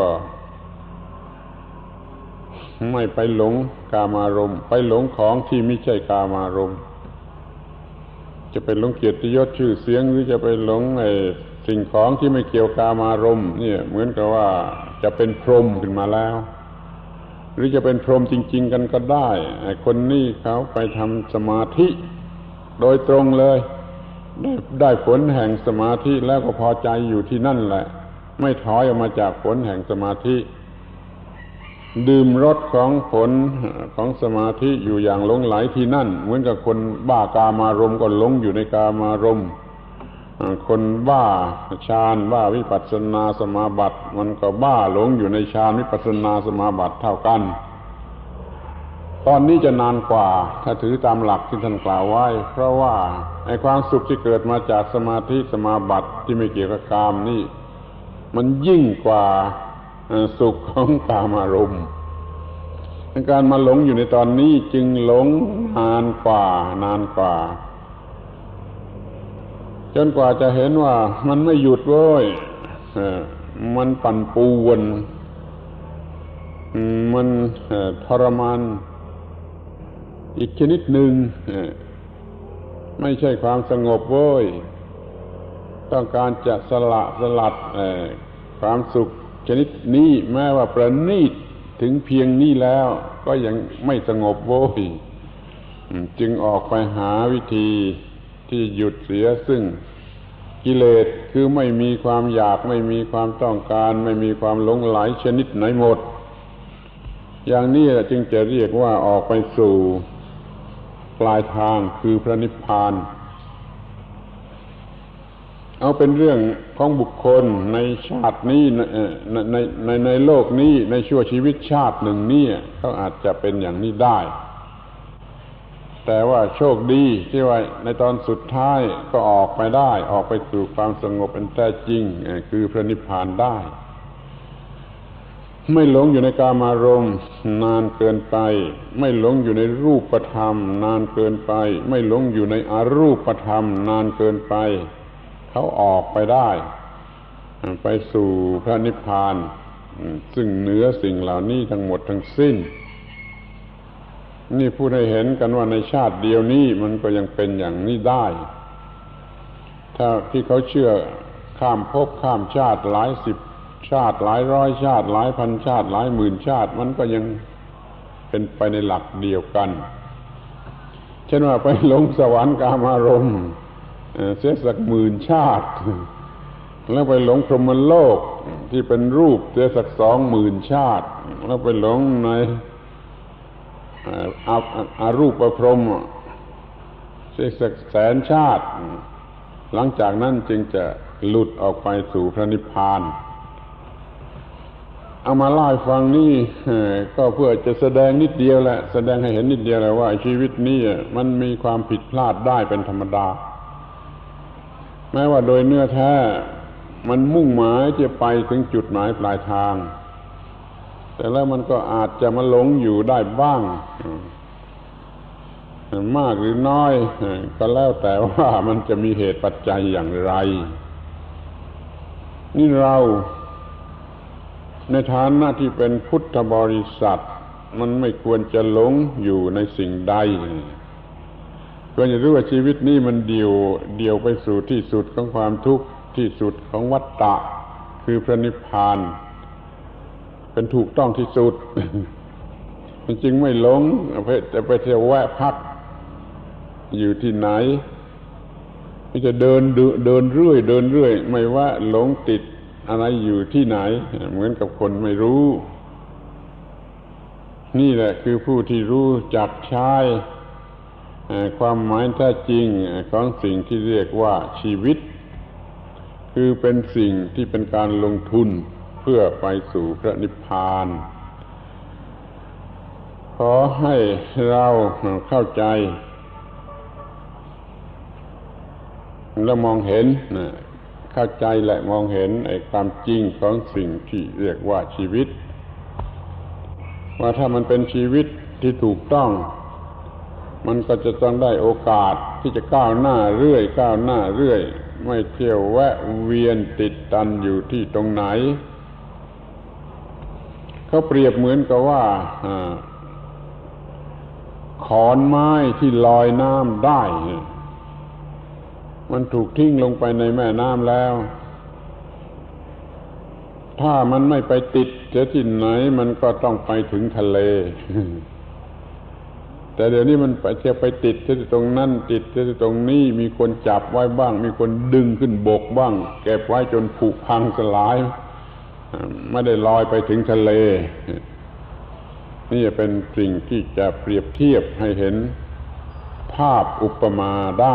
ไม่ไปหลงกามารมณ์ไปหลงของที่ไม่ใช่กามารมณ์จะไปหลงเกียรติยศชื่อเสียงหรือจะไปหลงไอ้สิ่งของที่ไม่เกี่ยวกามารมณ์เนี่ยเหมือนกับว่าจะเป็นพรหมขึ้นมาแล้วหรือจะเป็นพรหมจริงๆกันก็ได้ไอ้คนนี้เขาไปทำสมาธิโดยตรงเลยได้ได้ผลแห่งสมาธิแล้วก็พอใจอยู่ที่นั่นแหละไม่ถอยออกมาจากผลแห่งสมาธิดื่มรสของผลของสมาธิอยู่อย่างหลงไหลที่นั่นเหมือนกับคนบ้ากามารมณ์ก็หลงอยู่ในกามารมณ์คนบ้าฌานบ้าวิปัสสนาสมาบัติมันก็บ้าหลงอยู่ในฌานวิปัสสนาสมาบัติเท่ากันตอนนี้จะนานกว่าถ้าถือตามหลักที่ท่านกล่าวไว้เพราะว่าไอ้ความสุขที่เกิดมาจากสมาธิสมาบัติที่ไม่เกี่ยวกับกามนี่มันยิ่งกว่าสุขของกามารมณ์การมาหลงอยู่ในตอนนี้จึงหลงนานกว่านานกว่าจนกว่าจะเห็นว่ามันไม่หยุดเว้ยมันปั่นป่วนมันทรมานอีกชนิดหนึ่งไม่ใช่ความสงบเว้ยต้องการจะสละสลัดความสุขชนิดนี้แม้ว่าประณีตถึงเพียงนี้แล้วก็ยังไม่สงบเว้ยจึงออกไปหาวิธีที่หยุดเสียซึ่งกิเลสคือไม่มีความอยากไม่มีความต้องการไม่มีความหลงไหลชนิดไหนหมดอย่างนี้จึงจะเรียกว่าออกไปสู่ปลายทางคือพระนิพพานเอาเป็นเรื่องของบุคคลในชาตินี้ในในในในโลกนี้ในชั่วชีวิตชาติหนึ่งนี้เขาอาจจะเป็นอย่างนี้ได้แต่ว่าโชคดีที่ว่าในตอนสุดท้ายก็ออกไปได้ออกไปสู่ความสงบเป็นแท้จริงคือพระนิพพานได้ไม่หลงอยู่ในกามารมณ์นานเกินไปไม่หลงอยู่ในรูปธรรมนานเกินไปไม่หลงอยู่ในอรูปธรรมนานเกินไปเขาออกไปได้ไปสู่พระนิพพานซึ่งเหนือสิ่งเหล่านี้ทั้งหมดทั้งสิ้นนี่พูดให้เห็นกันว่าในชาติเดียวนี้มันก็ยังเป็นอย่างนี้ได้ถ้าที่เขาเชื่อข้ามภพข้ามชาติหลายสิบชาติหลายร้อยชาติหลายพันชาติหลายหมื่นชาติมันก็ยังเป็นไปในหลักเดียวกันเช่นว่าไปลงสวรรค์กามารมณ์เสียสักหมื่นชาติแล้วไปหลงพรหมโลกที่เป็นรูปเสียสักสองหมื่นชาติแล้วไปหลงในอาอารูปพรหมเสียสักแสนชาติหลังจากนั้นจึงจะหลุดออกไปสู่พระนิพพานเอามาเล่าให้ฟังนี่ก็เพื่อจะแสดงนิดเดียวแหละแสดงให้เห็นนิดเดียวแหละว่าชีวิตนี้มันมีความผิดพลาดได้เป็นธรรมดาแม้ว่าโดยเนื้อแท้มันมุ่งหมายจะไปถึงจุดหมายปลายทางแต่แล้วมันก็อาจจะมาหลงอยู่ได้บ้างมากหรือน้อยก็แล้วแต่ว่ามันจะมีเหตุปัจจัยอย่างไรนี่เราในฐานะที่เป็นพุทธบริษัทมันไม่ควรจะหลงอยู่ในสิ่งใดควรจะรู้ว่าชีวิตนี้มันเดี่ยวเดี่ยวไปสู่ที่สุดของความทุกข์ที่สุดของวัฏฏะคือพระนิพพานเป็นถูกต้องที่สุด มันจึงไม่หลงจะไปเที่ยวแวะพักอยู่ที่ไหนไม่จะเดินเดินเรื่อยเดินเรื่อยไม่ว่าหลงติดอะไรอยู่ที่ไหนเหมือนกับคนไม่รู้นี่แหละคือผู้ที่รู้จักใช้ความหมายแท้จริงของสิ่งที่เรียกว่าชีวิตคือเป็นสิ่งที่เป็นการลงทุนเพื่อไปสู่พระนิพพานขอให้เราเข้าใจและมองเห็นเข้าใจและมองเห็นไอ้ความจริงของสิ่งที่เรียกว่าชีวิตว่าถ้ามันเป็นชีวิตที่ถูกต้องมันก็จะต้องได้โอกาสที่จะก้าวหน้าเรื่อยก้าวหน้าเรื่อยไม่เที่ยวแวะเวียนติดตันอยู่ที่ตรงไหนเขาเปรียบเหมือนกับว่าขอนไม้ที่ลอยน้ำได้มันถูกทิ้งลงไปในแม่น้ำแล้วถ้ามันไม่ไปติดเสียที่ไหนมันก็ต้องไปถึงทะเลแต่เดี๋ยวนี้มันไปจะไปติดที่ตรงนั้นติดที่ตรงนี้มีคนจับไว้บ้างมีคนดึงขึ้นบกบ้างเก็บไว้จนผุพังสลายไม่ได้ลอยไปถึงทะเลนี่เป็นสิ่งที่จะเปรียบเทียบให้เห็นภาพอุปมาได้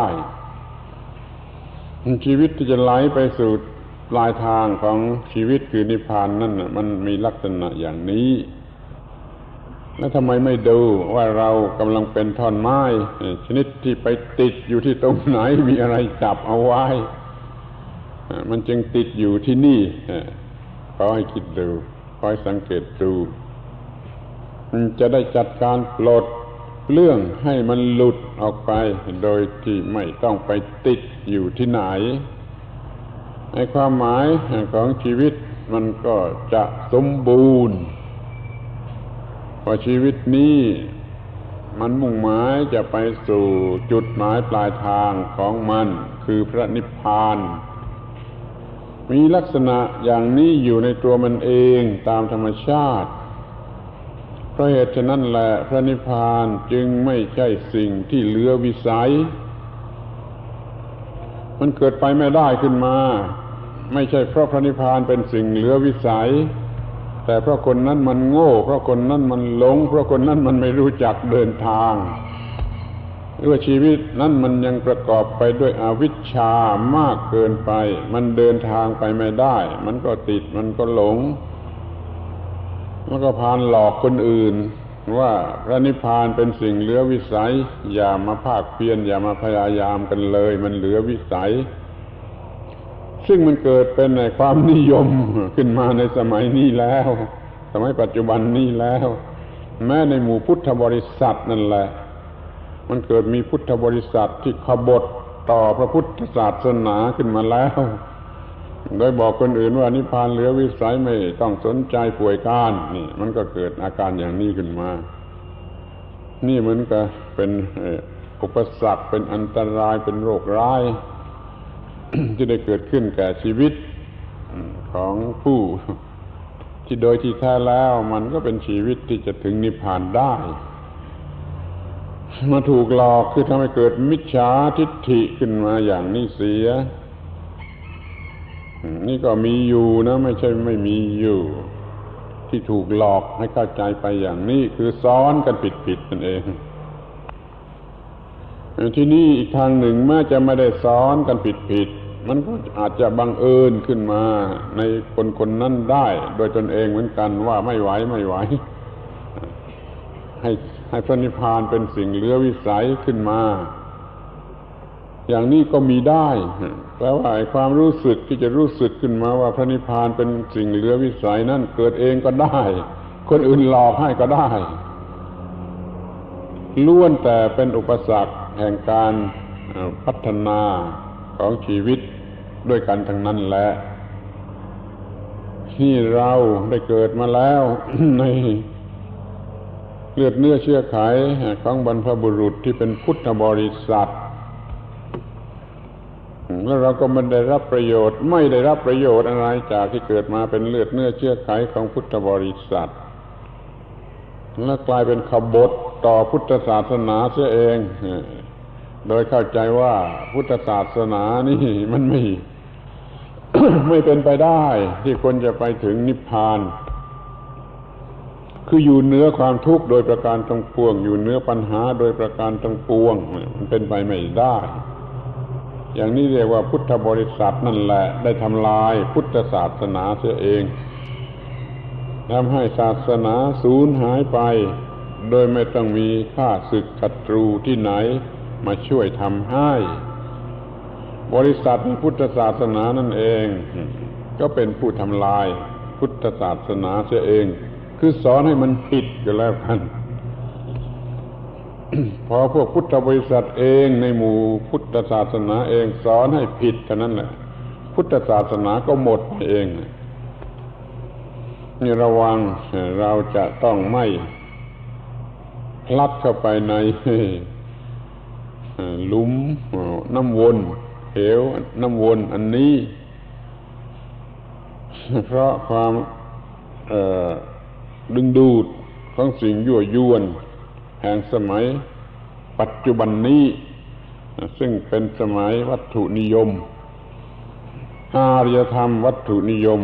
ชีวิตที่จะไหลไปสู่ปลายทางของชีวิตคือนิพพานนั่นน่ะมันมีลักษณะอย่างนี้แล้วทำไมไม่ดูว่าเรากำลังเป็นท่อนไม้ชนิดที่ไปติดอยู่ที่ตรงไหนมีอะไรจับเอาไว้มันจึงติดอยู่ที่นี่ขอให้คิดดูขอให้สังเกตดูจะได้จัดการปลดเรื่องให้มันหลุดออกไปโดยที่ไม่ต้องไปติดอยู่ที่ไหนในความหมายของชีวิตมันก็จะสมบูรณ์เพราะชีวิตนี้มันมุ่งหมายจะไปสู่จุดหมายปลายทางของมันคือพระนิพพานมีลักษณะอย่างนี้อยู่ในตัวมันเองตามธรรมชาติเพราะเหตุฉะนั้นแหละพระนิพพานจึงไม่ใช่สิ่งที่เหลือวิสัยมันเกิดไปไม่ได้ขึ้นมาไม่ใช่เพราะพระนิพพานเป็นสิ่งเหลือวิสัยแต่เพราะคนนั้นมันโง่เพราะคนนั้นมันหลงเพราะคนนั้นมันไม่รู้จักเดินทางหรือว่าชีวิตนั้นมันยังประกอบไปด้วยอวิชชามากเกินไปมันเดินทางไปไม่ได้มันก็ติดมันก็หลงแล้วก็พาลหลอกคนอื่นว่าพระนิพพานเป็นสิ่งเหลือวิสัยอย่ามาภาคเพียรอย่ามาพยายามกันเลยมันเหลือวิสัยซึ่งมันเกิดเป็นในความนิยมขึ้นมาในสมัยนี้แล้วสมัยปัจจุบันนี้แล้วแม้ในหมู่พุทธบริษัทนั่นแหละมันเกิดมีพุทธบริษัทที่ขบฏต่อพระพุทธศาสนาขึ้นมาแล้วโดยบอกคนอื่นว่านิพพานเหลือวิสัยไม่ต้องสนใจป่วยการนี่มันก็เกิดอาการอย่างนี้ขึ้นมานี่เหมือนกับเป็นอุปสรรคเป็นอันตรายเป็นโรคร้าย ที่ได้เกิดขึ้นแก่ชีวิตของผู้ที่โดยที่แท้แล้วมันก็เป็นชีวิตที่จะถึงนิพพานได้มาถูกหลอกคือทำให้เกิดมิจฉาทิฏฐิขึ้นมาอย่างนี้เสียนี่ก็มีอยู่นะไม่ใช่ไม่มีอยู่ที่ถูกหลอกให้เข้าใจไปอย่างนี้คือซ้อนกันผิดๆนั่นเองที่นี่อีกทางหนึ่งแม้จะไม่ได้ซ้อนกันผิดๆมันก็อาจจะบังเอิญขึ้นมาในคนคนนั้นได้โดยตนเองเหมือนกันว่าไม่ไหวไม่ไหวให้ให้พระนิพพานเป็นสิ่งเหลือวิสัยขึ้นมาอย่างนี้ก็มีได้แปลว่าความรู้สึกที่จะรู้สึกขึ้นมาว่าพระนิพพานเป็นสิ่งเหลือวิสัยนั่นเกิดเองก็ได้คนอื่นหลอกให้ก็ได้ล้วนแต่เป็นอุปสรรคแห่งการพัฒนาของชีวิตด้วยกันทั้งนั้นแหละที่เราได้เกิดมาแล้ว ในเลือดเนื้อเชื้อไขของบรรพบุรุษที่เป็นพุทธบริษัทแล้วเราก็ไม่ได้รับประโยชน์ไม่ได้รับประโยชน์อะไรจากที่เกิดมาเป็นเลือดเนื้อเชื้อไขของพุทธบริษัทและกลายเป็นขบฏต่อพุทธศาสนาเสียเองโดยเข้าใจว่าพุทธศาสนานี่มันไม่ ไม่เป็นไปได้ที่คนจะไปถึงนิพพานคืออยู่เหนือความทุกข์โดยประการทั้งปวงอยู่เหนือปัญหาโดยประการทั้งปวงมันเป็นไปไม่ได้อย่างนี้เรียกว่าพุทธบริษัทนั่นแหละได้ทำลายพุทธศาสนาเสียเองทำให้ศาสนาสูญหายไปโดยไม่ต้องมีข้าศึกศัตรูที่ไหนมาช่วยทำให้บริษัทพุทธศาสนานั่นเองก็เป็นผู้ทำลายพุทธศาสนาเสียเองคือสอนให้มันผิดก็แล้วกัน พอพวกพุทธบริษัทเองในหมู่พุทธศาสนาเองสอนให้ผิดเท่านั้นแหละพุทธศาสนาก็หมดไปเองนี่ระวังเราจะต้องไม่พลัดเข้าไปในหลุมน้ำวนเหวน้ำวนอันนี้เพราะความดึงดูดของสิ่งยั่วยวนแห่งสมัยปัจจุบันนี้ซึ่งเป็นสมัยวัตถุนิยมอารยธรรมวัตถุนิยม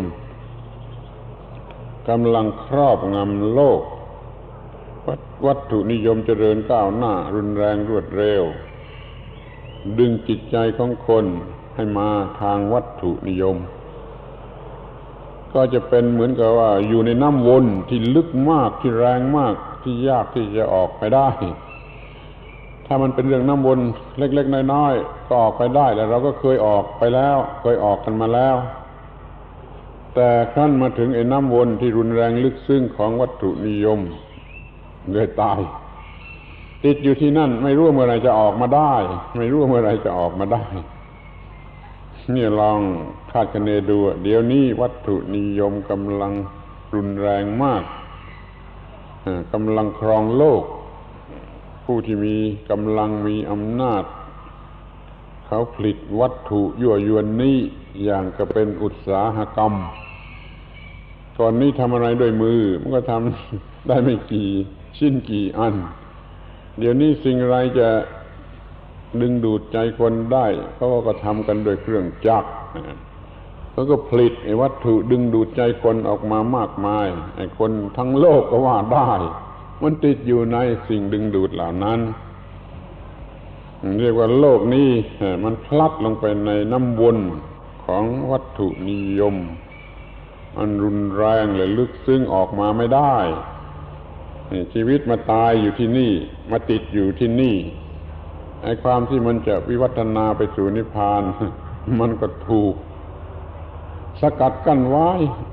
กำลังครอบงำโลกวัตถุนิยมเจริญก้าวหน้ารุนแรงรวดเร็วดึงจิตใจของคนให้มาทางวัตถุนิยมก็จะเป็นเหมือนกับว่าอยู่ในน้ำวนที่ลึกมากที่แรงมากที่ยากที่จะออกไปได้ถ้ามันเป็นเรื่องน้ำวนเล็กๆน้อยๆก็ออกไปได้แล้วเราก็เคยออกไปแล้วเคยออกกันมาแล้วแต่ขั้นมาถึงไอ้น้ำวนที่รุนแรงลึกซึ้งของวัตถุนิยมเลยตายติดอยู่ที่นั่นไม่รู้เมื่อไรจะออกมาได้ไม่รู้เมื่อไรจะออกมาได้นี่ลองคาดคะเนดูเดี๋ยวนี้วัตถุนิยมกำลังรุนแรงมากกำลังครองโลกผู้ที่มีกำลังมีอำนาจเขาผลิตวัตถุยั่วยวนนี้อย่างก็เป็นอุตสาหกรรมก่อนนี้ทำอะไรด้วยมือมันก็ทำได้ไม่กี่ชิ้นกี่อันเดี๋ยวนี้สิ่งอะไรจะดึงดูดใจคนได้เขาก็ทำกันโดยเครื่องจักรเขาก็ผลิตไอ้วัตถุดึงดูดใจคนออกมามากมายไอ้คนทั้งโลกก็ว่าได้มันติดอยู่ในสิ่งดึงดูดเหล่านั้นเรียกว่าโลกนี้มันพลัดลงไปในน้ำวนของวัตถุนิยมอันรุนแรงและลึกซึ้งออกมาไม่ได้ชีวิตมาตายอยู่ที่นี่มาติดอยู่ที่นี่ไอ้ความที่มันจะวิวัฒนาไปสู่นิพพานมันก็ถูกสกัดกั้นไว้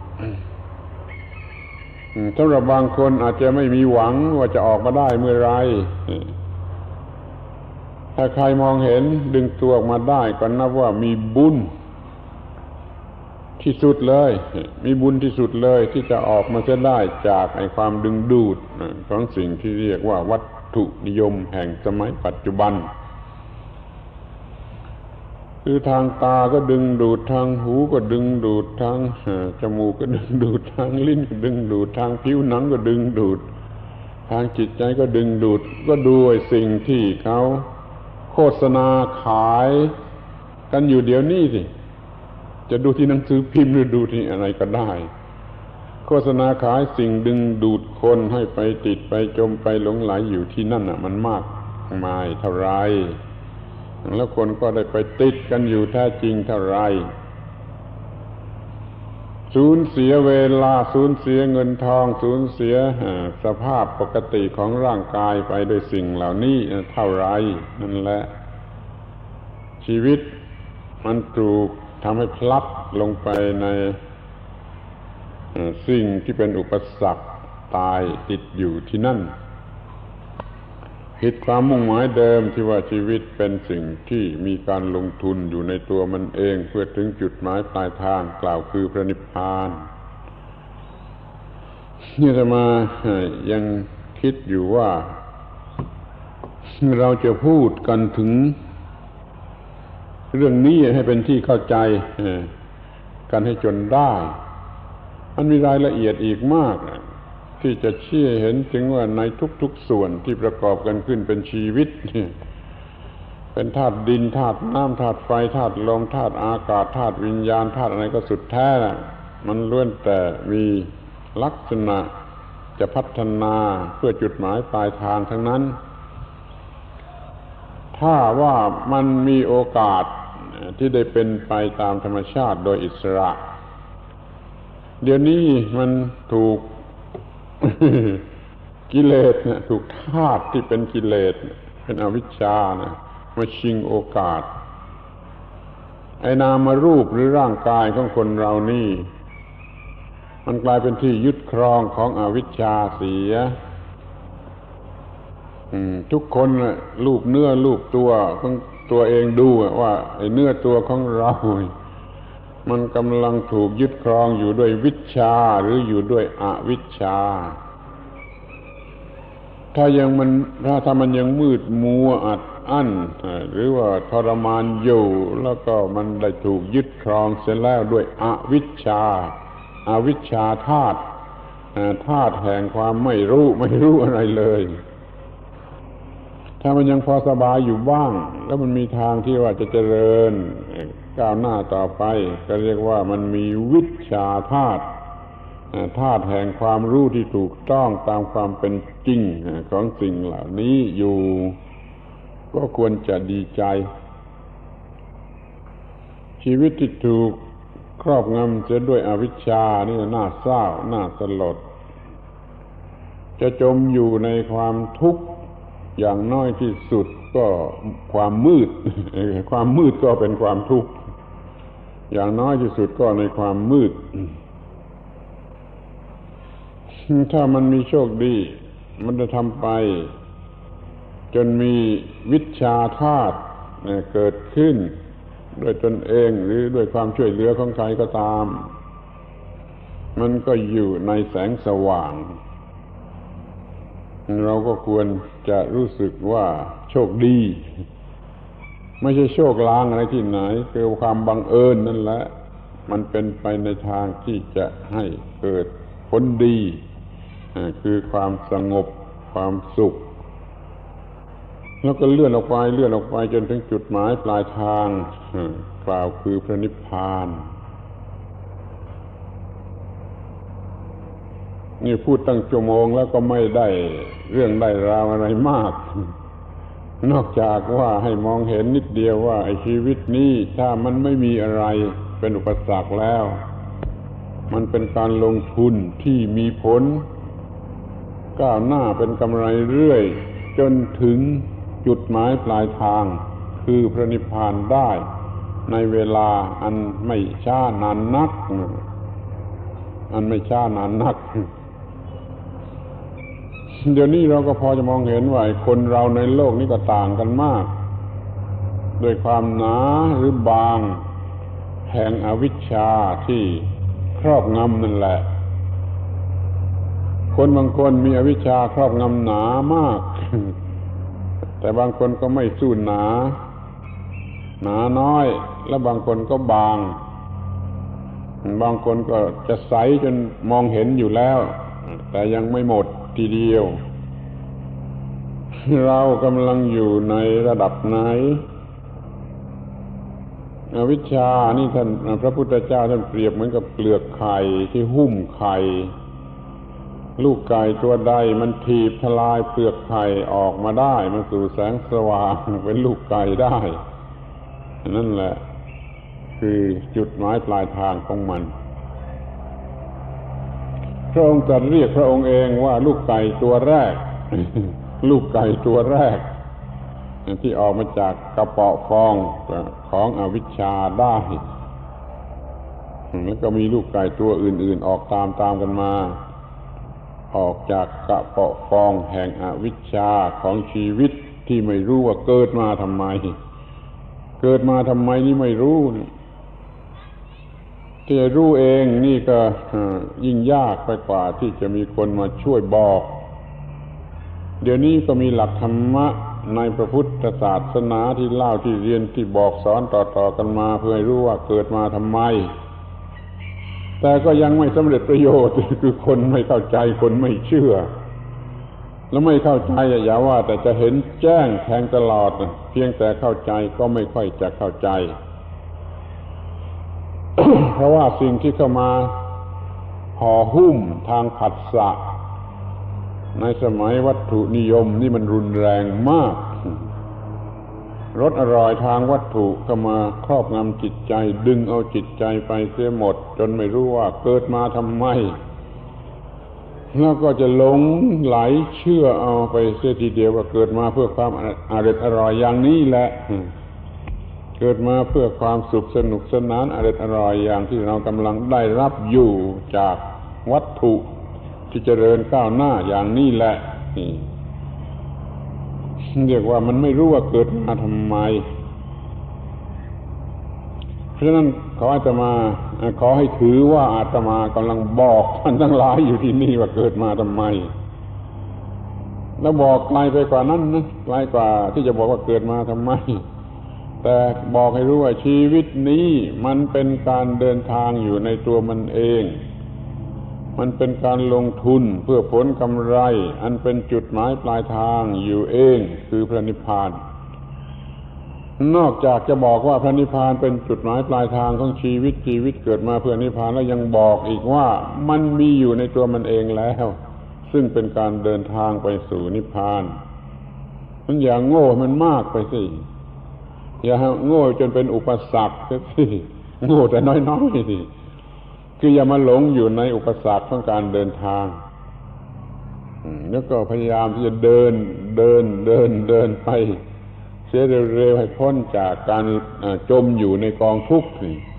สำหรับบางคนอาจจะไม่มีหวังว่าจะออกมาได้เมื่อไรถ้าใครมองเห็นดึงตัวออกมาได้ก็นับว่ามีบุญที่สุดเลยมีบุญที่สุดเลยที่จะออกมาเสียได้จากไอ้ความดึงดูดของสิ่งที่เรียกว่าวัตถุนิยมแห่งสมัยปัจจุบันคือทางตาก็ดึงดูดทางหูก็ดึงดูดทางจมูกก็ดึงดูดทางลิ้นก็ดึงดูดทางผิวหนังก็ดึงดูดทางจิตใจก็ดึงดูดก็ด้วยสิ่งที่เขาโฆษณาขายกันอยู่เดี๋ยวนี้สิจะดูที่หนังสือพิมพ์หรือดูที่อะไรก็ได้โฆษณาขายสิ่งดึงดูดคนให้ไปติดไปจมไปหลงไหลอยู่ที่นั่นน่ะมันมากมายเท่าไรแล้วคนก็ได้ไปติดกันอยู่แท้จริงเท่าไรสูญเสียเวลาสูญเสียเงินทองสูญเสียสภาพปกติของร่างกายไปโดยสิ่งเหล่านี้เท่าไรนั่นแหละชีวิตมันถูกทำให้พลัดลงไปในสิ่งที่เป็นอุปสรรคตายติดอยู่ที่นั่นผิดความมุ่งหมายเดิมที่ว่าชีวิตเป็นสิ่งที่มีการลงทุนอยู่ในตัวมันเองเพื่อถึงจุดหมายปลายทางกล่าวคือพระนิพพานนี่จะมายังคิดอยู่ว่าเราจะพูดกันถึงเรื่องนี้ให้เป็นที่เข้าใจกันให้จนได้มันมีรายละเอียดอีกมากที่จะชี้เห็นถึงว่าในทุกๆส่วนที่ประกอบกันขึ้นเป็นชีวิตเป็นธาตุดินธาตุน้ำธาตุไฟธาตุลมธาตุอากาศธาตุวิญญาณธาตุอะไรก็สุดแท้มันล้วนแต่มีลักษณะจะพัฒนาเพื่อจุดหมายปลายทางทั้งนั้นถ้าว่ามันมีโอกาสที่ได้เป็นไปตามธรรมชาติโดยอิสระเดี๋ยวนี้มันถูก กิเลสนะถูกธาตุที่เป็นกิเลสเป็นอวิชชานะมาชิงโอกาสไอ้นามรูปหรือร่างกายของคนเรานี่มันกลายเป็นที่ยึดครองของอวิชชาเสียทุกคนรูปเนื้อรูปตัวของตัวเองดูว่าไอ้เนื้อตัวของเรามันกำลังถูกยึดครองอยู่ด้วยวิชชาหรืออยู่ด้วยอวิชชาถ้ายังมันถ้าถ้ามันยังมืดมัวอัดอั้นหรือว่าทรมานอยู่แล้วก็มันได้ถูกยึดครองเสร็จแล้วด้วยอวิชชาอวิชชาธาตุธาตุแห่งความไม่รู้ไม่รู้อะไรเลยถ้ามันยังพอสบายอยู่บ้างแล้วมันมีทางที่ว่าจะเจริญก้าวหน้าต่อไปก็เรียกว่ามันมีวิชชาธาตุธาตุแห่งความรู้ที่ถูกต้องตามความเป็นจริงของสิ่งเหล่านี้อยู่ก็ควรจะดีใจชีวิตที่ถูกครอบงำเสียด้วยอวิชชานี่น่าเศร้าน่าสลดจะจมอยู่ในความทุกข์อย่างน้อยที่สุดก็ความมืดความมืดก็เป็นความทุกข์อย่างน้อยที่สุดก็ในความมืดถ้ามันมีโชคดีมันจะทำไปจนมีวิชชาธาตุเกิดขึ้นด้วยตนเองหรือด้วยความช่วยเหลือของใครก็ตามมันก็อยู่ในแสงสว่างเราก็ควรจะรู้สึกว่าโชคดีไม่ใช่โชคลางอะไรที่ไหนคือความบังเอิญนั่นแหละมันเป็นไปในทางที่จะให้เกิดผลดีคือความสงบความสุขแล้วก็เลื่อนออกไปเลื่อนออกไปจนถึงจุดหมายปลายทางกล่าวคือพระนิพพานนี่พูดตั้งชั่วโมงแล้วก็ไม่ได้เรื่องได้ราวอะไรมากนอกจากว่าให้มองเห็นนิดเดียวว่าไอ้ชีวิตนี้ถ้ามันไม่มีอะไรเป็นอุปสรรคแล้วมันเป็นการลงทุนที่มีผลก้าวหน้าเป็นกำไรเรื่อยจนถึงจุดหมายปลายทางคือพระนิพพานได้ในเวลาอันไม่ช้านานนักอันไม่ช้านานนักเดี๋ยวนี้เราก็พอจะมองเห็นว่าคนเราในโลกนี้ก็ต่างกันมากโดยความหนาหรือบางแห่งอวิชชาที่ครอบงำนั่นแหละคนบางคนมีอวิชชาครอบงำหนามากแต่บางคนก็ไม่สู้หนาหนาน้อยและบางคนก็บางบางคนก็จะใสจนมองเห็นอยู่แล้วแต่ยังไม่หมดทีเดียวเรากำลังอยู่ในระดับไหนอวิชชานี่ท่านพระพุทธเจ้าท่านเปรียบเหมือนกับเปลือกไข่ที่หุ้มไข่ลูกไก่ตัวใดมันถีบทลายเปลือกไข่ออกมาได้มาสู่แสงสว่างเป็นลูกไก่ได้นั่นแหละคือจุดหมายปลายทางของมันพระองค์ตรัสเรียกพระองค์เองว่าลูกไก่ตัวแรก ลูกไก่ตัวแรกที่ออกมาจากกระเปาะฟองของอวิชชาได้แล้วก็มีลูกไก่ตัวอื่นๆออกตามๆกันมาออกจากกระเปาะฟองแห่งอวิชชาของชีวิตที่ไม่รู้ว่าเกิดมาทำไมเกิดมาทำไมนี่ไม่รู้ที่จะรู้เองนี่ก็ยิ่งยากไปกว่าที่จะมีคนมาช่วยบอกเดี๋ยวนี้ก็มีหลักธรรมะในพระพุทธศาสนาที่เล่าที่เรียนที่บอกสอนต่อๆกันมาเพื่อให้รู้ว่าเกิดมาทำไมแต่ก็ยังไม่สำเร็จประโยชน์คือคนไม่เข้าใจคนไม่เชื่อแล้วไม่เข้าใจอย่าว่าแต่จะเห็นแจ้งแทงตลอดเพียงแต่เข้าใจก็ไม่ค่อยจะเข้าใจ เพราะว่าสิ่งที่เข้ามาห่อหุ้มทางผัสสะในสมัยวัตถุนิยมนี่มันรุนแรงมากรสอร่อยทางวัตถุเข้ามาครอบงำจิตใจดึงเอาจิตใจไปเสียหมดจนไม่รู้ว่าเกิดมาทำไมแล้วก็จะหลงไหลเชื่อเอาไปเสียทีเดียวว่าเกิดมาเพื่อความอร่อยอร่อยอย่างนี้แหละเกิดมาเพื่อความสุขสนุกสนานอร่อยอร่อยอย่างที่เรากำลังได้รับอยู่จากวัตถุที่เจริญก้าวหน้าอย่างนี้แหละนี่เรียกว่ามันไม่รู้ว่าเกิดมาทำไมเพราะฉะนั้นขออาตมาขอให้ถือว่าอาตมากำลังบอกท่านทั้งหลายอยู่ที่นี่ว่าเกิดมาทำไมแล้วบอกไกลไปกว่านั้นนะไกลกว่าที่จะบอกว่าเกิดมาทำไมแต่บอกให้รู้ว่าชีวิตนี้มันเป็นการเดินทางอยู่ในตัวมันเองมันเป็นการลงทุนเพื่อผลกำไรอันเป็นจุดหมายปลายทางอยู่เองคือพระนิพพานนอกจากจะบอกว่าพระนิพพานเป็นจุดหมายปลายทางของชีวิตชีวิตเกิดมาเพื่อนิพพานแล้วยังบอกอีกว่ามันมีอยู่ในตัวมันเองแล้วซึ่งเป็นการเดินทางไปสู่นิพพานมันอย่าโง่มันมากไปสิอย่าโง่จนเป็นอุปสรรคสิโง่แต่น้อยๆสิคืออย่ามาหลงอยู่ในอุปสรรคของการเดินทางแล้วก็พยายามที่จะเดินเดินเดินเดินไปเสียเร็วๆให้พ้นจากการจมอยู่ในกองทุกข์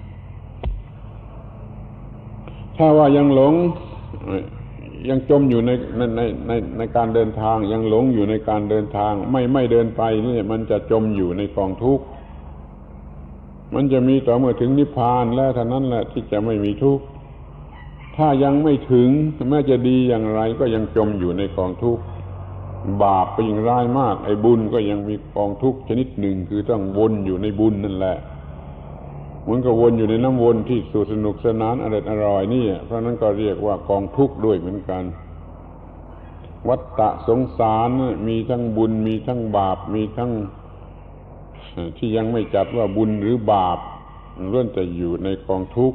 ถ้าว่ายังหลงยังจมอยู่ในในในในในการเดินทางยังหลงอยู่ในการเดินทางไม่ไม่เดินไปนี่มันจะจมอยู่ในกองทุกข์มันจะมีต่อเมื่อถึงนิพพานแล้วเท่านั้นแหละที่จะไม่มีทุกข์ถ้ายังไม่ถึงแม้จะดีอย่างไรก็ยังจมอยู่ในกองทุกข์บาปก็ยิ่งร้ายมากไอ้บุญก็ยังมีกองทุกข์ชนิดหนึ่งคือต้องวนอยู่ในบุญนั่นแหละเหมือนกับวนอยู่ในน้ำวนที่สุดสนุกสนานอร่อยอร่อยนี่เพราะนั้นก็เรียกว่ากองทุกข์ด้วยเหมือนกันวัฏฏะสงสารมีทั้งบุญมีทั้งบาปมีทั้งที่ยังไม่จัดว่าบุญหรือบาปล้วนแต่อยู่ในกองทุกข์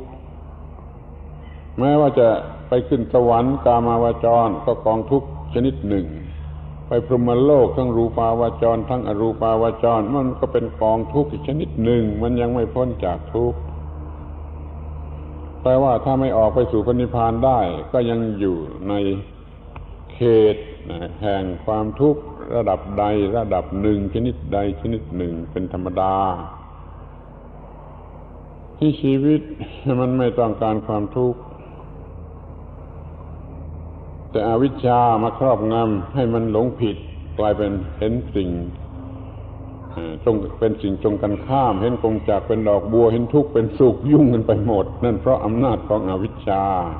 แม้ว่าจะไปขึ้นสวรรค์กามาวจรก็กองทุกข์ชนิดหนึ่งไปพรหมโลกทั้งรูปาวจรทั้งอรูปาวจรมันก็เป็นกองทุกข์อีกชนิดหนึ่งมันยังไม่พ้นจากทุกข์แปลว่าถ้าไม่ออกไปสู่พระนิพพานได้ก็ยังอยู่ในเขตแห่งความทุกข์ระดับใดระดับหนึ่งชนิดใดชนิดหนึ่งเป็นธรรมดาที่ชีวิตมันไม่ต้องการความทุกข์แต่อวิชชามาครอบงำให้มันหลงผิดกลายเป็นเห็นสิ่งตรงเป็นสิ่งตรงกันข้ามเห็นกงจักรเป็นดอกบัวเห็นทุกข์เป็นสุขยุ่งกันไปหมดนั่นเพราะอำนาจของอวิชชา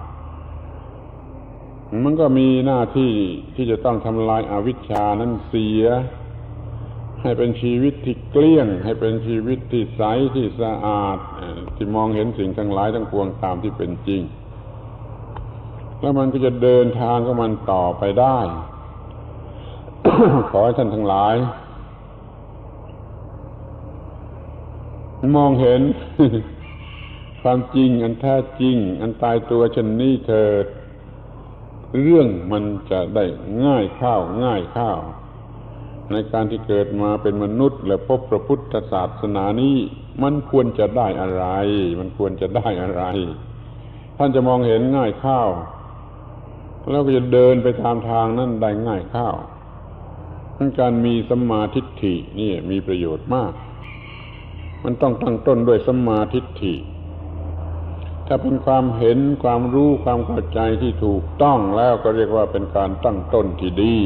มันก็มีหน้าที่ที่จะต้องทำลายอวิชชานั้นเสียให้เป็นชีวิตที่เกลี้ยงให้เป็นชีวิตที่ใสที่สะอาดที่มองเห็นสิ่งทั้งหลายทั้งปวงตามที่เป็นจริงแล้วมันก็จะเดินทางของมันต่อไปได้ ขอให้ท่านทั้งหลายมองเห็น ความจริงอันแท้จริงอันตายตัวเช่นนี้เถิดเรื่องมันจะได้ง่ายข้าวง่ายข้าวในการที่เกิดมาเป็นมนุษย์และพบพระพุทธศาสนานี้มันควรจะได้อะไรมันควรจะได้อะไรท่านจะมองเห็นง่ายข้าวแล้วก็จะเดินไปตามทางนั้นได้ง่ายข้าวการมีสัมมาทิฏฐินี่มีประโยชน์มากมันต้องตั้งต้นด้วยสัมมาทิฏฐิถ้าเป็นความเห็นความรู้ความเข้าใจที่ถูกต้องแล้วก็เรียกว่าเป็นการตั้งต้นที่ดี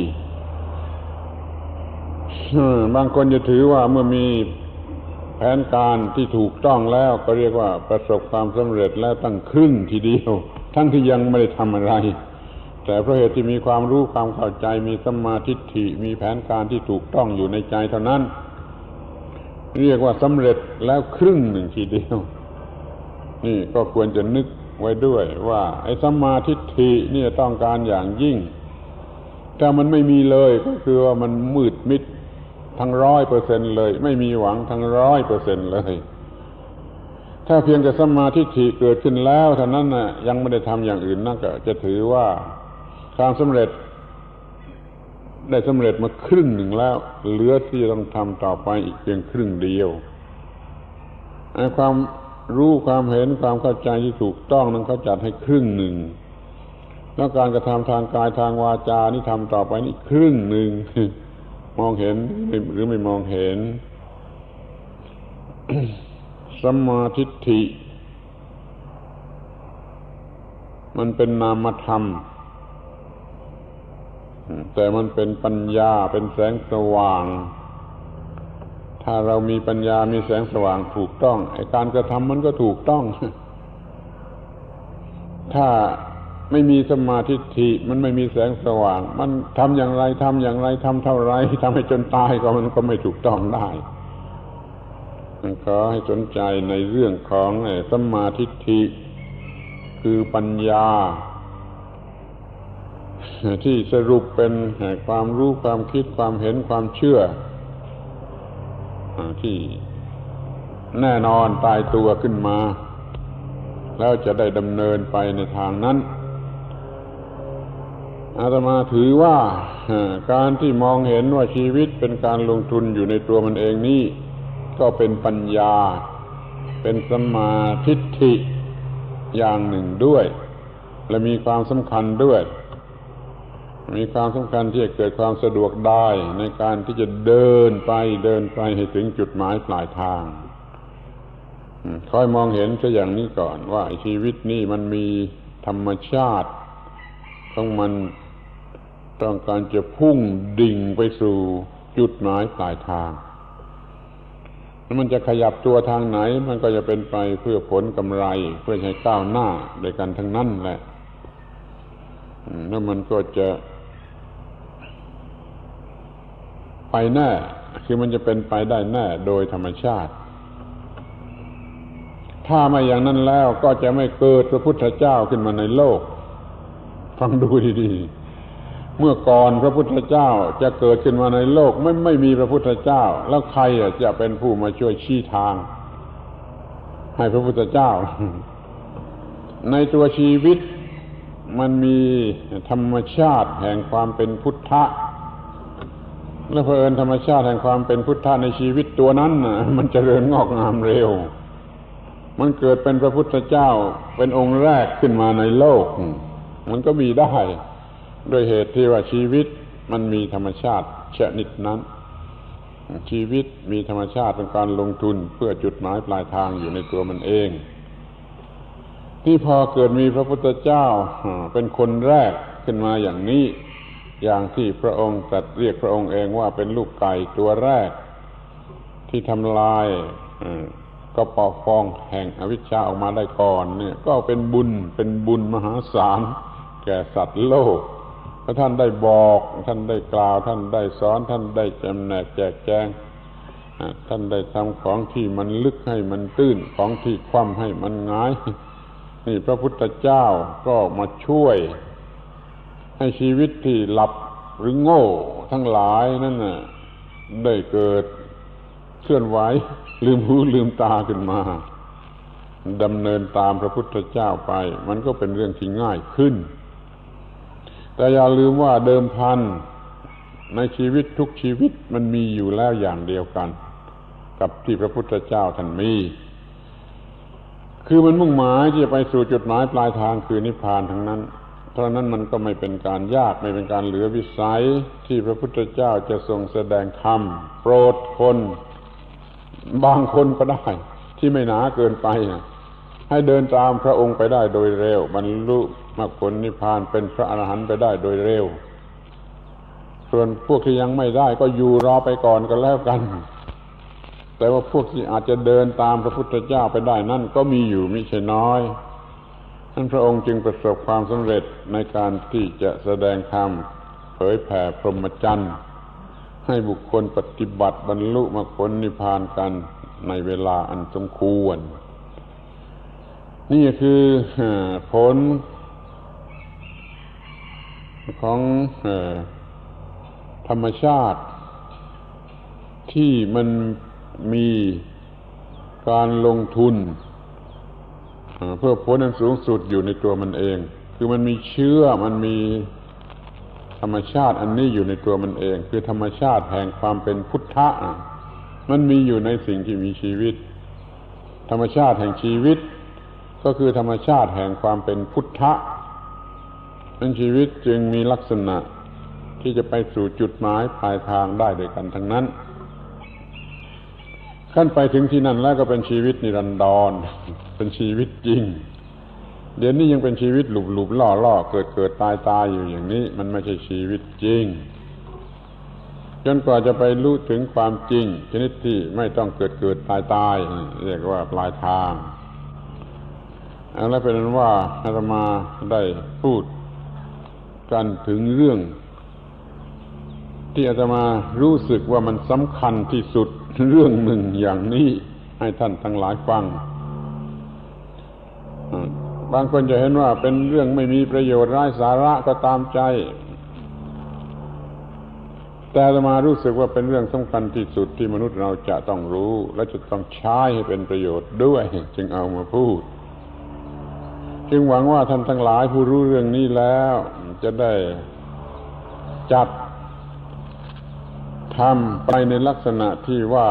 บางคนจะถือว่าเมื่อมีแผนการที่ถูกต้องแล้วก็เรียกว่าประสบความสำเร็จแล้วตั้งครึ่งทีเดียวทั้งที่ยังไม่ได้ทำอะไรแต่เพราะเหตุที่มีความรู้ความเข้าใจมีสัมมาทิฏฐิมีแผนการที่ถูกต้องอยู่ในใจเท่านั้นเรียกว่าสำเร็จแล้วครึ่งหนึ่งทีเดียวนี่ก็ควรจะนึกไว้ด้วยว่าไอ้สัมมาทิฏฐินี่ต้องการอย่างยิ่งถ้ามันไม่มีเลยก็คือว่ามันมืดมิดทั้งร้อยเปอร์เซ็นต์เลยไม่มีหวังทั้งร้อยเปอร์เซ็นต์เลยถ้าเพียงแต่สัมมาทิฏฐิเกิดขึ้นแล้วเท่านั้นน่ะยังไม่ได้ทำอย่างอื่นนั่นก็จะถือว่าความสำเร็จได้สำเร็จมาครึ่งหนึ่งแล้วเหลือที่ต้องทำต่อไปอีกเพียงครึ่งเดียวไอ้ความรู้ความเห็นความเข้าใจที่ถูกต้องนั้นเขาจัดให้ครึ่งหนึ่งแล้วการกระทำทางกายทางวาจานี่ทำต่อไปนี่ครึ่งหนึ่ง มองเห็นหรือไม่มองเห็น สัมมาทิฏฐิมันเป็นนามธรรมแต่มันเป็นปัญญาเป็นแสงสว่างถ้าเรามีปัญญามีแสงสว่างถูกต้องไอ้การกระทำมันก็ถูกต้องถ้าไม่มีสัมมาทิฏฐิมันไม่มีแสงสว่างมันทำอย่างไรทำอย่างไรทำเท่าไรทำให้จนตายก็มันก็ไม่ถูกต้องได้ขอให้สนใจในเรื่องของสัมมาทิฏฐิคือปัญญาที่สรุปเป็นความรู้ความคิดความเห็นความเชื่อที่แน่นอนตายตัวขึ้นมาแล้วจะได้ดำเนินไปในทางนั้นอาตมาถือว่าการที่มองเห็นว่าชีวิตเป็นการลงทุนอยู่ในตัวมันเองนี่ก็เป็นปัญญาเป็นสัมมาทิฏฐิอย่างหนึ่งด้วยและมีความสำคัญด้วยมีความสำคัญที่จะเกิดความสะดวกได้ในการที่จะเดินไปเดินไปให้ถึงจุดหมายปลายทางค่อยมองเห็นซะอย่างนี้ก่อนว่าชีวิตนี่มันมีธรรมชาติของมันต้องการจะพุ่งดิ่งไปสู่จุดหมายปลายทางมันจะขยับตัวทางไหนมันก็จะเป็นไปเพื่อผลกำไรเพื่อให้ก้าวหน้าด้วยกันทั้งนั้นแหละแล้วมันก็จะไปแน่คือมันจะเป็นไปได้แน่โดยธรรมชาติถ้าไม่อย่างนั้นแล้วก็จะไม่เกิดพระพุทธเจ้าขึ้นมาในโลกฟังดูดีๆเมื่อก่อนพระพุทธเจ้าจะเกิดขึ้นมาในโลกไม่ไม่มีพระพุทธเจ้าแล้วใครจะเป็นผู้มาช่วยชี้ทางให้พระพุทธเจ้าในตัวชีวิตมันมีธรรมชาติแห่งความเป็นพุทธะและเผอิญธรรมชาติแห่งความเป็นพุทธะในชีวิตตัวนั้นน่ะมันเจริญงอกงามเร็วมันเกิดเป็นพระพุทธเจ้าเป็นองค์แรกขึ้นมาในโลกมันก็มีได้ด้วยเหตุที่ว่าชีวิตมันมีธรรมชาติชนิดนั้นชีวิตมีธรรมชาติเป็นการลงทุนเพื่อจุดหมายปลายทางอยู่ในตัวมันเองที่พอเกิดมีพระพุทธเจ้าเป็นคนแรกขึ้นมาอย่างนี้อย่างที่พระองค์ตรัสเรียกพระองค์เองว่าเป็นลูกไก่ตัวแรกที่ทำลายก็ปอกฟองแห่งอวิชชาออกมาได้ก่อนเนี่ยก็เป็นบุญเป็นบุญมหาศาลแก่สัตว์โลกเพราะท่านได้บอกท่านได้กล่าวท่านได้สอนท่านได้จำแนกแจกแจงท่านได้ทำของที่มันลึกให้มันตื้นของที่คว่ำให้มันหงายนี่พระพุทธเจ้าก็มาช่วยให้ชีวิตที่หลับหรือโง่ทั้งหลายนั่นน่ะได้เกิดเคลื่อนไหวลืมหูลืมตาขึ้นมาดำเนินตามพระพุทธเจ้าไปมันก็เป็นเรื่องที่ง่ายขึ้นแต่อย่าลืมว่าเดิมพันในชีวิตทุกชีวิตมันมีอยู่แล้วอย่างเดียวกันกับที่พระพุทธเจ้าท่านมีคือมันมุ่งหมายที่จะไปสู่จุดหมายปลายทางคือนิพพานทั้งนั้นเพราะนั้นมันก็ไม่เป็นการยากไม่เป็นการเหลือวิสัยที่พระพุทธเจ้าจะทรงแสดงธรรมโปรดคนบางคนก็ได้ที่ไม่หนาเกินไปนะให้เดินตามพระองค์ไปได้โดยเร็วบรรลุมรรคผลนิพพานเป็นพระอรหันต์ไปได้โดยเร็วส่วนพวกที่ยังไม่ได้ก็อยู่รอไปก่อนก็แล้วกันแต่ว่าพวกที่อาจจะเดินตามพระพุทธเจ้าไปได้นั่นก็มีอยู่มิใช่น้อยท่านพระองค์จึงประสบความสำเร็จในการที่จะแสดงธรรมเผยแผ่พรหมจรรย์ให้บุคคลปฏิบัติบรรลุมรรคผลนิพพานกันในเวลาอันสมควรนี่คือผลของธรรมชาติที่มันมีการลงทุนเพื่อผลอันสูงสุดอยู่ในตัวมันเองคือมันมีเชื้อมันมีธรรมชาติอันนี้อยู่ในตัวมันเองคือธรรมชาติแห่งความเป็นพุทธะมันมีอยู่ในสิ่งที่มีชีวิตธรรมชาติแห่งชีวิตก็คือธรรมชาติแห่งความเป็นพุทธะนั้นชีวิตจึงมีลักษณะที่จะไปสู่จุดหมายปลายทางได้ด้วยกันทั้งนั้นขั้นไปถึงที่นั่นแล้วก็เป็นชีวิตนิรันดรเป็นชีวิตจริงเดี๋ยวนี้ยังเป็นชีวิตหลุบๆล่อๆเกิดๆตายๆอยู่อย่างนี้มันไม่ใช่ชีวิตจริงจนกว่าจะไปรู้ถึงความจริงชนิดที่ไม่ต้องเกิดๆตายๆเรียกว่าปลายทางแล้วเป็นนั้นว่าอาตมาได้พูดกันถึงเรื่องที่อาตมารู้สึกว่ามันสำคัญที่สุดเรื่องหนึ่งอย่างนี้ให้ท่านทั้งหลายฟังบางคนจะเห็นว่าเป็นเรื่องไม่มีประโยชน์ไร้สาระก็ตามใจแต่อาตมารู้สึกว่าเป็นเรื่องสำคัญที่สุดที่มนุษย์เราจะต้องรู้และจะต้องใช้ให้เป็นประโยชน์ด้วยจึงเอามาพูดจึงหวังว่าท่านทั้งหลายผู้รู้เรื่องนี้แล้วจะได้จัดทำไปในลักษณะที่ว่า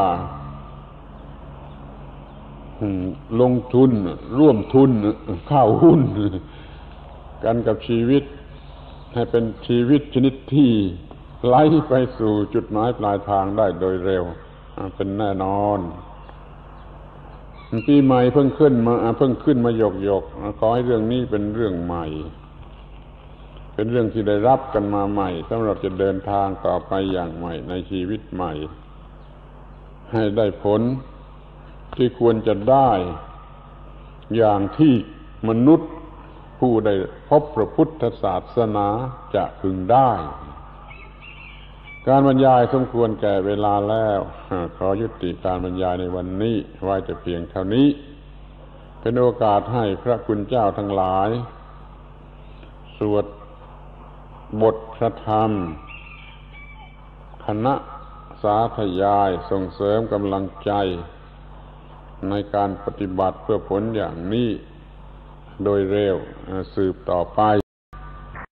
ลงทุนร่วมทุนเข้าหุ้นกันกับชีวิตให้เป็นชีวิตชนิดที่ไหลไปสู่จุดหมายปลายทางได้โดยเร็วเป็นแน่นอนปีใหม่เพิ่งขึ้นมาเพิ่งขึ้นมาหยกๆขอให้เรื่องนี้เป็นเรื่องใหม่เป็นเรื่องที่ได้รับกันมาใหม่สำหรับจะเดินทางต่อไปอย่างใหม่ในชีวิตใหม่ให้ได้ผลที่ควรจะได้อย่างที่มนุษย์ผู้ได้พบพระพุทธศาสนาจะพึงได้การบรรยายสมควรแก่เวลาแล้วขอยุติการบรรยายในวันนี้ไว้แต่เพียงเท่านี้เป็นโอกาสให้พระคุณเจ้าทั้งหลายสวดบทพระธรรมคณะสาธยายส่งเสริมกำลังใจในการปฏิบัติเพื่อผลอย่างนี้โดยเร็วสืบต่อไป